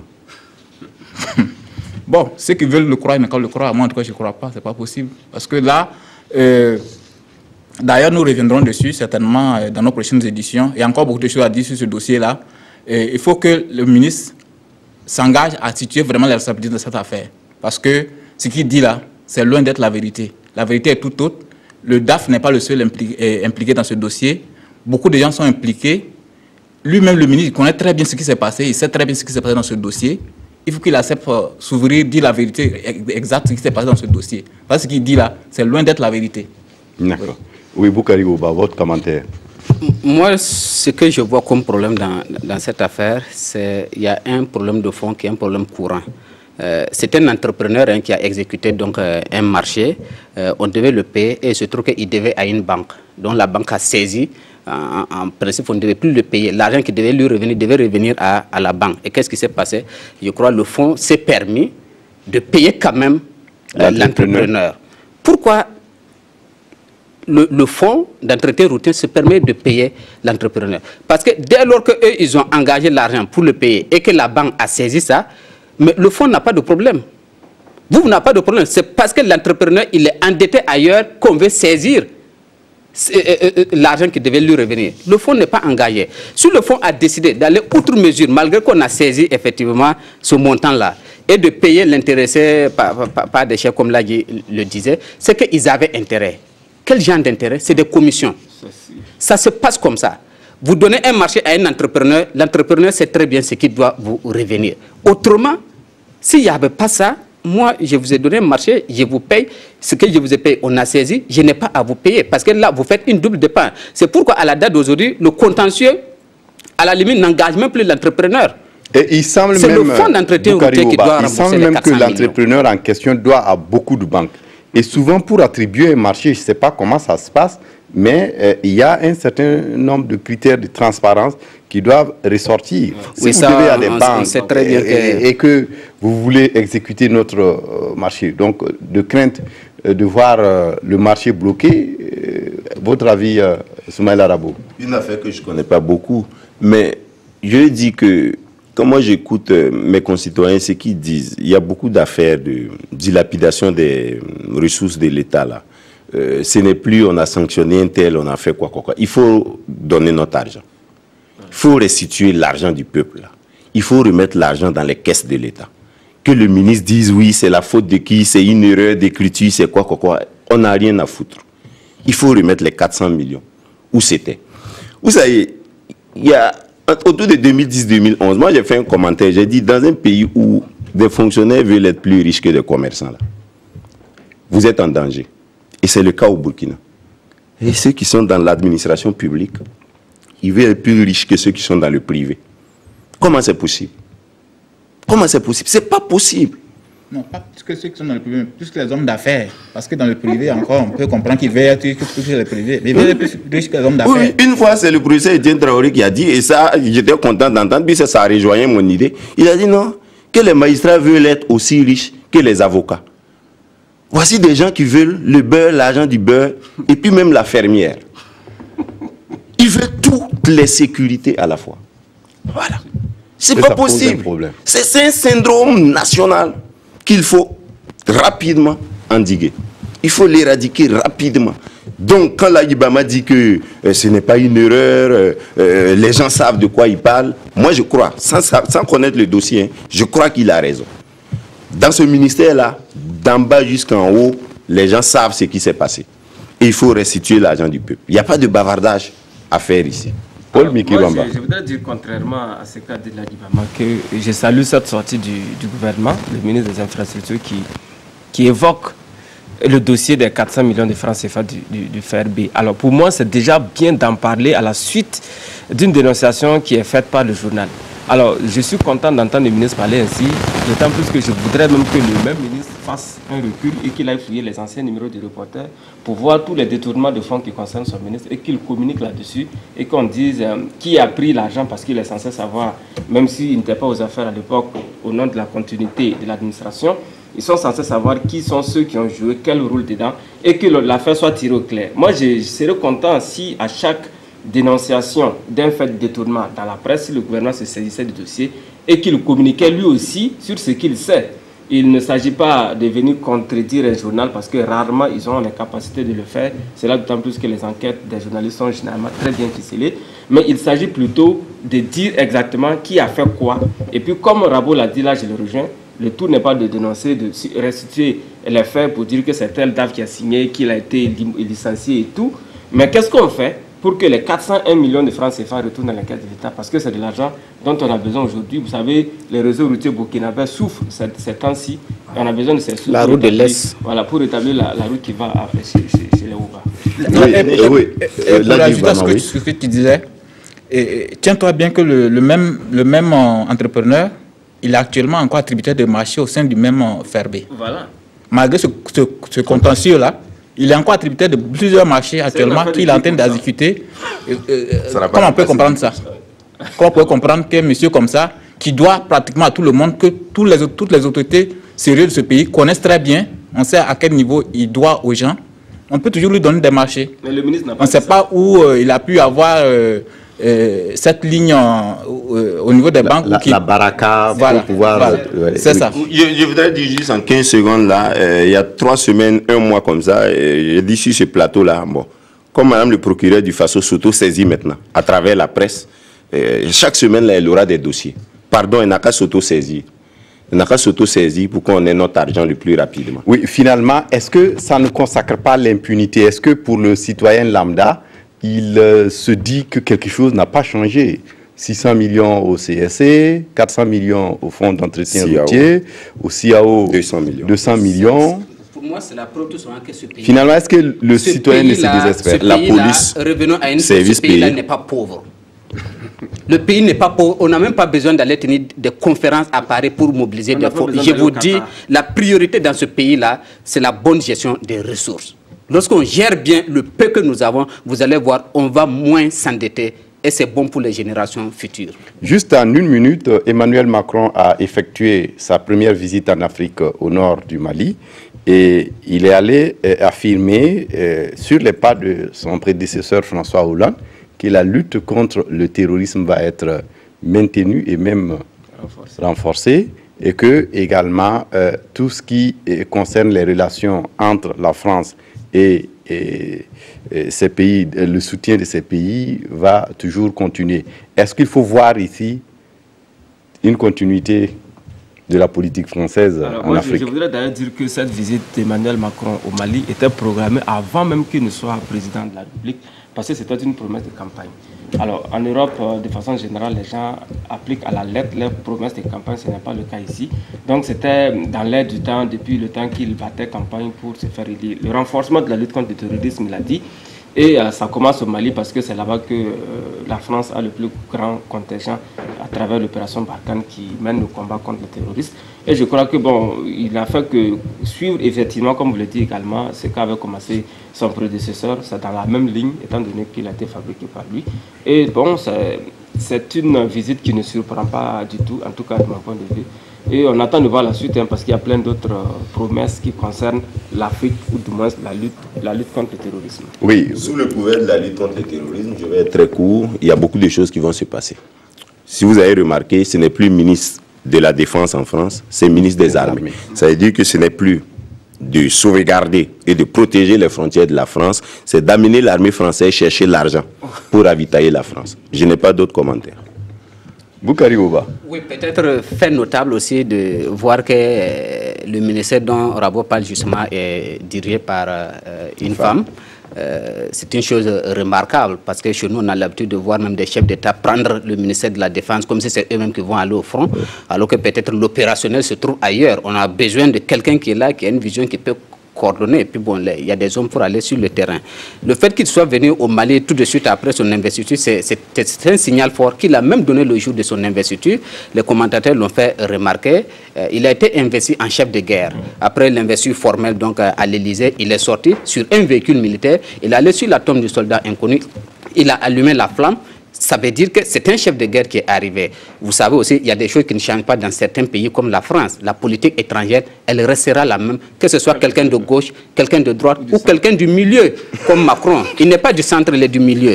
Bon, ceux qui veulent le croire, ils ne peuvent le croire. Moi, en tout cas, je ne crois pas. Ce n'est pas possible. Parce que là, euh, d'ailleurs, nous reviendrons dessus certainement euh, dans nos prochaines éditions. Il y a encore beaucoup de choses à dire sur ce dossier-là. Il faut que le ministre s'engage à situer vraiment la responsabilité de cette affaire. Parce que ce qu'il dit là, c'est loin d'être la vérité. La vérité est tout autre. Le D A F n'est pas le seul impliqué, impliqué dans ce dossier. Beaucoup de gens sont impliqués. Lui-même, le ministre, il connaît très bien ce qui s'est passé. Il sait très bien ce qui s'est passé dans ce dossier. Il faut qu'il accepte euh, s'ouvrir, dire la vérité exacte ce qui s'est passé dans ce dossier. Parce que ce qu'il dit là, c'est loin d'être la vérité. D'accord. Oui, Boukari Oba, votre commentaire. Moi, ce que je vois comme problème dans, dans cette affaire, c'est qu'il y a un problème de fond qui est un problème courant. Euh, c'est un entrepreneur hein, qui a exécuté donc, euh, un marché. Euh, on devait le payer et il se trouve qu'il devait à une banque. Donc la banque a saisi. En, en principe, on ne devait plus le payer. L'argent qui devait lui revenir devait revenir à, à la banque. Et qu'est-ce qui s'est passé? Je crois que le fonds s'est permis de payer quand même euh, l'entrepreneur. Pourquoi le, le fonds d'entretien routier se permet de payer l'entrepreneur? Parce que dès lors qu'eux, ils ont engagé l'argent pour le payer et que la banque a saisi ça, mais le fonds n'a pas de problème. Vous, vous n'avez pas de problème. C'est parce que l'entrepreneur, il est endetté ailleurs qu'on veut saisir l'argent qui devait lui revenir. Le fonds n'est pas engagé. Si le fonds a décidé d'aller outre mesure, malgré qu'on a saisi effectivement ce montant-là, et de payer l'intéressé par, par, par des chèques, comme là le disait, c'est qu'ils avaient intérêt. Quel genre d'intérêt? C'est des commissions. Ça se passe comme ça. Vous donnez un marché à un entrepreneur, l'entrepreneur sait très bien ce qui doit vous revenir. Autrement, s'il n'y avait pas ça, moi, je vous ai donné un marché, je vous paye, ce que je vous ai payé, on a saisi, je n'ai pas à vous payer. Parce que là, vous faites une double dépense. C'est pourquoi, à la date d'aujourd'hui, le contentieux, à la limite, n'engage même plus l'entrepreneur. Et il semble C'est même, le fonds d'entretien routier qui doit il semble même que l'entrepreneur en question doit à beaucoup de banques. Et souvent, pour attribuer un marché, je ne sais pas comment ça se passe, mais euh, il y a un certain nombre de critères de transparence qui doivent ressortir. Si oui, vous ça, devez à des on, banques on très bien et, que... et que vous voulez exécuter notre euh, marché, donc de crainte euh, de voir euh, le marché bloqué, euh, votre avis, euh, Soumaïla Rabo? Une affaire que je ne connais pas beaucoup, mais je dis que quand moi j'écoute euh, mes concitoyens, ce qu'ils disent, il y a beaucoup d'affaires de dilapidation des ressources de l'État là. Euh, ce n'est plus on a sanctionné un tel, on a fait quoi, quoi, quoi. Il faut donner notre argent. Il faut restituer l'argent du peuple là. Il faut remettre l'argent dans les caisses de l'État. Que le ministre dise oui, c'est la faute de qui, c'est une erreur d'écriture, c'est quoi, quoi, quoi. On n'a rien à foutre. Il faut remettre les quatre cents millions. Où c'était? Vous savez, il y a autour de deux mille dix deux mille onze, moi j'ai fait un commentaire, j'ai dit dans un pays où des fonctionnaires veulent être plus riches que des commerçants, là, vous êtes en danger. Et c'est le cas au Burkina. Et ceux qui sont dans l'administration publique, ils veulent être plus riches que ceux qui sont dans le privé. Comment c'est possible? Comment c'est possible? C'est pas possible. Non, pas plus que ceux qui sont dans le privé, plus que les hommes d'affaires. Parce que dans le privé, encore, on peut comprendre qu'ils veulent être plus que les privés. Mais ils veulent être plus riches que les hommes d'affaires. Oui, une fois, c'est le professeur Etienne Traoré qui a dit, et ça, j'étais content d'entendre, puis ça, ça a rejoint mon idée. Il a dit non, que les magistrats veulent être aussi riches que les avocats. Voici des gens qui veulent le beurre, l'argent du beurre, et puis même la fermière. Ils veulent toutes les sécurités à la fois. Voilà. C'est pas possible. C'est un syndrome national qu'il faut rapidement endiguer. Il faut l'éradiquer rapidement. Donc, quand l'Aïbama dit que euh, ce n'est pas une erreur, euh, euh, les gens savent de quoi ils parlent, moi je crois, sans, sans connaître le dossier, hein, je crois qu'il a raison. Dans ce ministère-là, d'en bas jusqu'en haut, les gens savent ce qui s'est passé. Et il faut restituer l'argent du peuple. Il n'y a pas de bavardage à faire ici. Paul Miki Bamba. Je, je voudrais dire, contrairement à ce qu'a dit l'Adibama, que je salue cette sortie du, du gouvernement, le ministre des Infrastructures, qui, qui évoque le dossier des quatre cents millions de francs C F A du, du, du F R B. Alors pour moi, c'est déjà bien d'en parler à la suite d'une dénonciation qui est faite par le journal. Alors, je suis content d'entendre le ministre parler ainsi, d'autant plus que je voudrais même que le même ministre fasse un recul et qu'il aille fouiller les anciens numéros du reporter pour voir tous les détournements de fonds qui concernent son ministre et qu'il communique là-dessus et qu'on dise euh, qui a pris l'argent parce qu'il est censé savoir, même s'il n'était pas aux affaires à l'époque, au nom de la continuité de l'administration, ils sont censés savoir qui sont ceux qui ont joué quel rôle dedans et que l'affaire soit tirée au clair. Moi, je, je serais content si à chaque dénonciation d'un fait de détournement dans la presse, si le gouvernement se saisissait du dossier et qu'il communiquait lui aussi sur ce qu'il sait. Il ne s'agit pas de venir contredire un journal parce que rarement ils ont la capacité de le faire. C'est là d'autant plus que les enquêtes des journalistes sont généralement très bien ficelées. Mais il s'agit plutôt de dire exactement qui a fait quoi. Et puis comme Rabo l'a dit, là je le rejoins, le tout n'est pas de dénoncer, de restituer les faits pour dire que c'est tel D A F qui a signé, qu'il a été licencié et tout. Mais qu'est-ce qu'on fait pour que les quatre cent un millions de francs C F A retournent dans la caisse de l'État, parce que c'est de l'argent dont on a besoin aujourd'hui. Vous savez, les réseaux routiers burkinabés souffrent ces temps-ci. On a besoin de ces sous. La route de l'Est. Voilà, pour rétablir la, la route qui va chez, chez, chez les Ouba. Oui, oui. Pour ajouter à ce que, ce que tu disais, tiens-toi bien que le, le même, le même entrepreneur il est actuellement encore attributaire de marché au sein du même F R B. Voilà. Malgré ce, ce, ce contentieux-là, il est encore attributaire de plusieurs marchés actuellement qu'il est en train d'exécuter. Euh, euh, comment on peut comprendre ça? Comment on peut comprendre qu'un monsieur comme ça, qui doit pratiquement à tout le monde, que tous les, toutes les autorités sérieuses de ce pays connaissent très bien, on sait à quel niveau il doit aux gens, on peut toujours lui donner des marchés. Mais le ministre n'a pas on ne sait pas où euh, il a pu avoir euh, euh, cette ligne en, euh, au niveau des la, banques. La, qui... la baraka voilà, pour pouvoir... Voilà. Euh, ouais, c'est oui. ça. Je, je voudrais dire juste en quinze secondes, là, euh, il y a trois semaines, un mois comme ça, euh, j'ai dit sur ce plateau-là, bon, comme Madame le procureur du Faso s'auto-saisit maintenant, à travers la presse, euh, chaque semaine, là, elle aura des dossiers. Pardon, elle n'a qu'à s'auto-saisir. Elle n'a qu'à s'auto-saisir pour qu'on ait notre argent le plus rapidement. Oui, finalement, est-ce que ça ne consacre pas l'impunité? Est-ce que pour le citoyen lambda, il euh, se dit que quelque chose n'a pas changé? six cents millions au C S C, quatre cents millions au fonds d'entretien routier, au C I A O, deux cents millions. deux cents millions. Pour moi, c'est la preuve tout simplement que ce pays... Finalement, est-ce que le ce citoyen ne se désespère? La police, revenons à une chose, service ce pays-là payé. n'est pas pauvre. Le pays n'est pas pauvre. On n'a même pas besoin d'aller tenir des conférences à Paris pour mobiliser des fonds. Je vous dis, la priorité dans ce pays-là, c'est la bonne gestion des ressources. Lorsqu'on gère bien le peu que nous avons, vous allez voir, on va moins s'endetter et c'est bon pour les générations futures. Juste en une minute, Emmanuel Macron a effectué sa première visite en Afrique au nord du Mali et il est allé euh, affirmer euh, sur les pas de son prédécesseur François Hollande que la lutte contre le terrorisme va être maintenue et même renforcée, renforcée et que également euh, tout ce qui euh, concerne les relations entre la France et, et, et ces pays, le soutien de ces pays va toujours continuer. Est-ce qu'il faut voir ici une continuité de la politique française Alors, en moi, Afrique? Je, je voudrais d'ailleurs dire que cette visite d'Emmanuel Macron au Mali était programmée avant même qu'il ne soit président de la République, parce que c'était une promesse de campagne. Alors, en Europe, euh, de façon générale, les gens appliquent à la lettre leurs promesses de campagne. Ce n'est pas le cas ici. Donc, c'était dans l'air du temps, depuis le temps qu'il battait campagne pour se faire élire. Le renforcement de la lutte contre le terrorisme, il a dit. Et euh, ça commence au Mali parce que c'est là-bas que euh, la France a le plus grand contingent à travers l'opération Barkhane qui mène le combat contre le terrorisme. Et je crois que bon, il a fait que suivre effectivement, comme vous le dites également, ce qu'avait commencé son prédécesseur, c'est dans la même ligne, étant donné qu'il a été fabriqué par lui. Et bon, c'est une visite qui ne surprend pas du tout, en tout cas de mon point de vue. Et on attend de voir la suite, hein, parce qu'il y a plein d'autres euh, promesses qui concernent l'Afrique, ou du moins la lutte, la lutte contre le terrorisme. Oui, sous le couvert de la lutte contre le terrorisme, je vais être très court, il y a beaucoup de choses qui vont se passer. Si vous avez remarqué, ce n'est plus ministre de la Défense en France, c'est ministre des Armées. Ça veut dire que ce n'est plus de sauvegarder et de protéger les frontières de la France, c'est d'amener l'armée française chercher l'argent pour ravitailler la France. Je n'ai pas d'autres commentaires. Boukari Ouba. Oui, peut-être fait notable aussi de voir que euh, le ministère dont Rabo parle justement est dirigé par euh, une femme. Euh, c'est une chose remarquable parce que chez nous, on a l'habitude de voir même des chefs d'État prendre le ministère de la Défense comme si c'est eux-mêmes qui vont aller au front, alors que peut-être l'opérationnel se trouve ailleurs. On a besoin de quelqu'un qui est là, qui a une vision qui peut coordonné, et puis bon, il y a des hommes pour aller sur le terrain. Le fait qu'il soit venu au Mali tout de suite après son investiture, c'est un signal fort qu'il a même donné le jour de son investiture. Les commentateurs l'ont fait remarquer. Euh, il a été investi en chef de guerre. Après l'investiture formelle donc, à l'Élysée, il est sorti sur un véhicule militaire. Il est allé sur la tombe du soldat inconnu. Il a allumé la flamme. Ça veut dire que c'est un chef de guerre qui est arrivé. Vous savez aussi, il y a des choses qui ne changent pas dans certains pays comme la France. La politique étrangère, elle restera la même, que ce soit quelqu'un de gauche, quelqu'un de droite ou quelqu'un du milieu, comme Macron. Il n'est pas du centre, il est du milieu.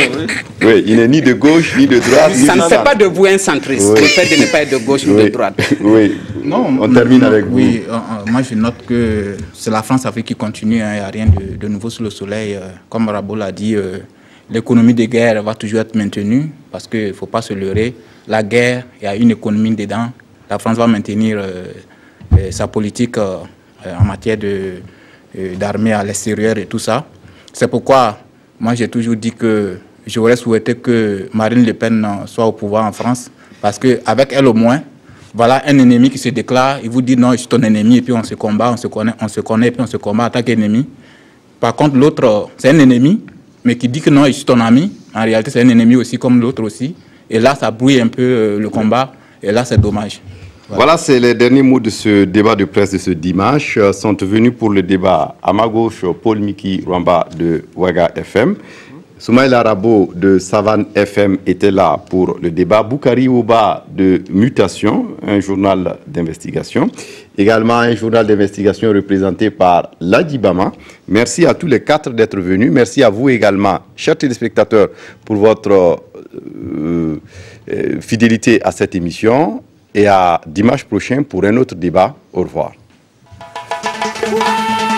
Oui, il n'est ni de gauche, ni de droite. Ça ne fait pas de vous un centriste, oui. Le fait de ne pas être de gauche oui. ou de droite. Oui, non, on termine non, avec vous. Oui, euh, euh, moi je note que c'est la France-Afrique qui continue, hein, il n'y a rien de, de nouveau sous le soleil. Euh, comme Rabo l'a dit, euh, l'économie de guerre va toujours être maintenue parce qu'il ne faut pas se leurrer. La guerre, il y a une économie dedans. La France va maintenir euh, euh, sa politique euh, en matière d'armée euh, à l'extérieur et tout ça. C'est pourquoi moi j'ai toujours dit que j'aurais souhaité que Marine Le Pen soit au pouvoir en France parce qu'avec elle au moins, voilà un ennemi qui se déclare, il vous dit non, je suis ton ennemi et puis on se combat, on se connaît, on se connaît et puis on se combat en tant qu'ennemi. Par contre, l'autre, c'est un ennemi, mais qui dit que non, je suis ton ami, en réalité, c'est un ennemi aussi comme l'autre aussi. Et là, ça brouille un peu euh, le combat, et là, c'est dommage. Voilà, voilà c'est les derniers mots de ce débat de presse de ce dimanche. Euh, sont venus pour le débat à ma gauche Paul Miki Rwamba de Waga F M. Soumaïla Rabo de Savane F M était là pour le débat. Boukari Ouba de Mutation, un journal d'investigation. Également un journal d'investigation représenté par l'Adibama. Merci à tous les quatre d'être venus. Merci à vous également, chers téléspectateurs, pour votre euh, euh, fidélité à cette émission. Et à dimanche prochain pour un autre débat. Au revoir.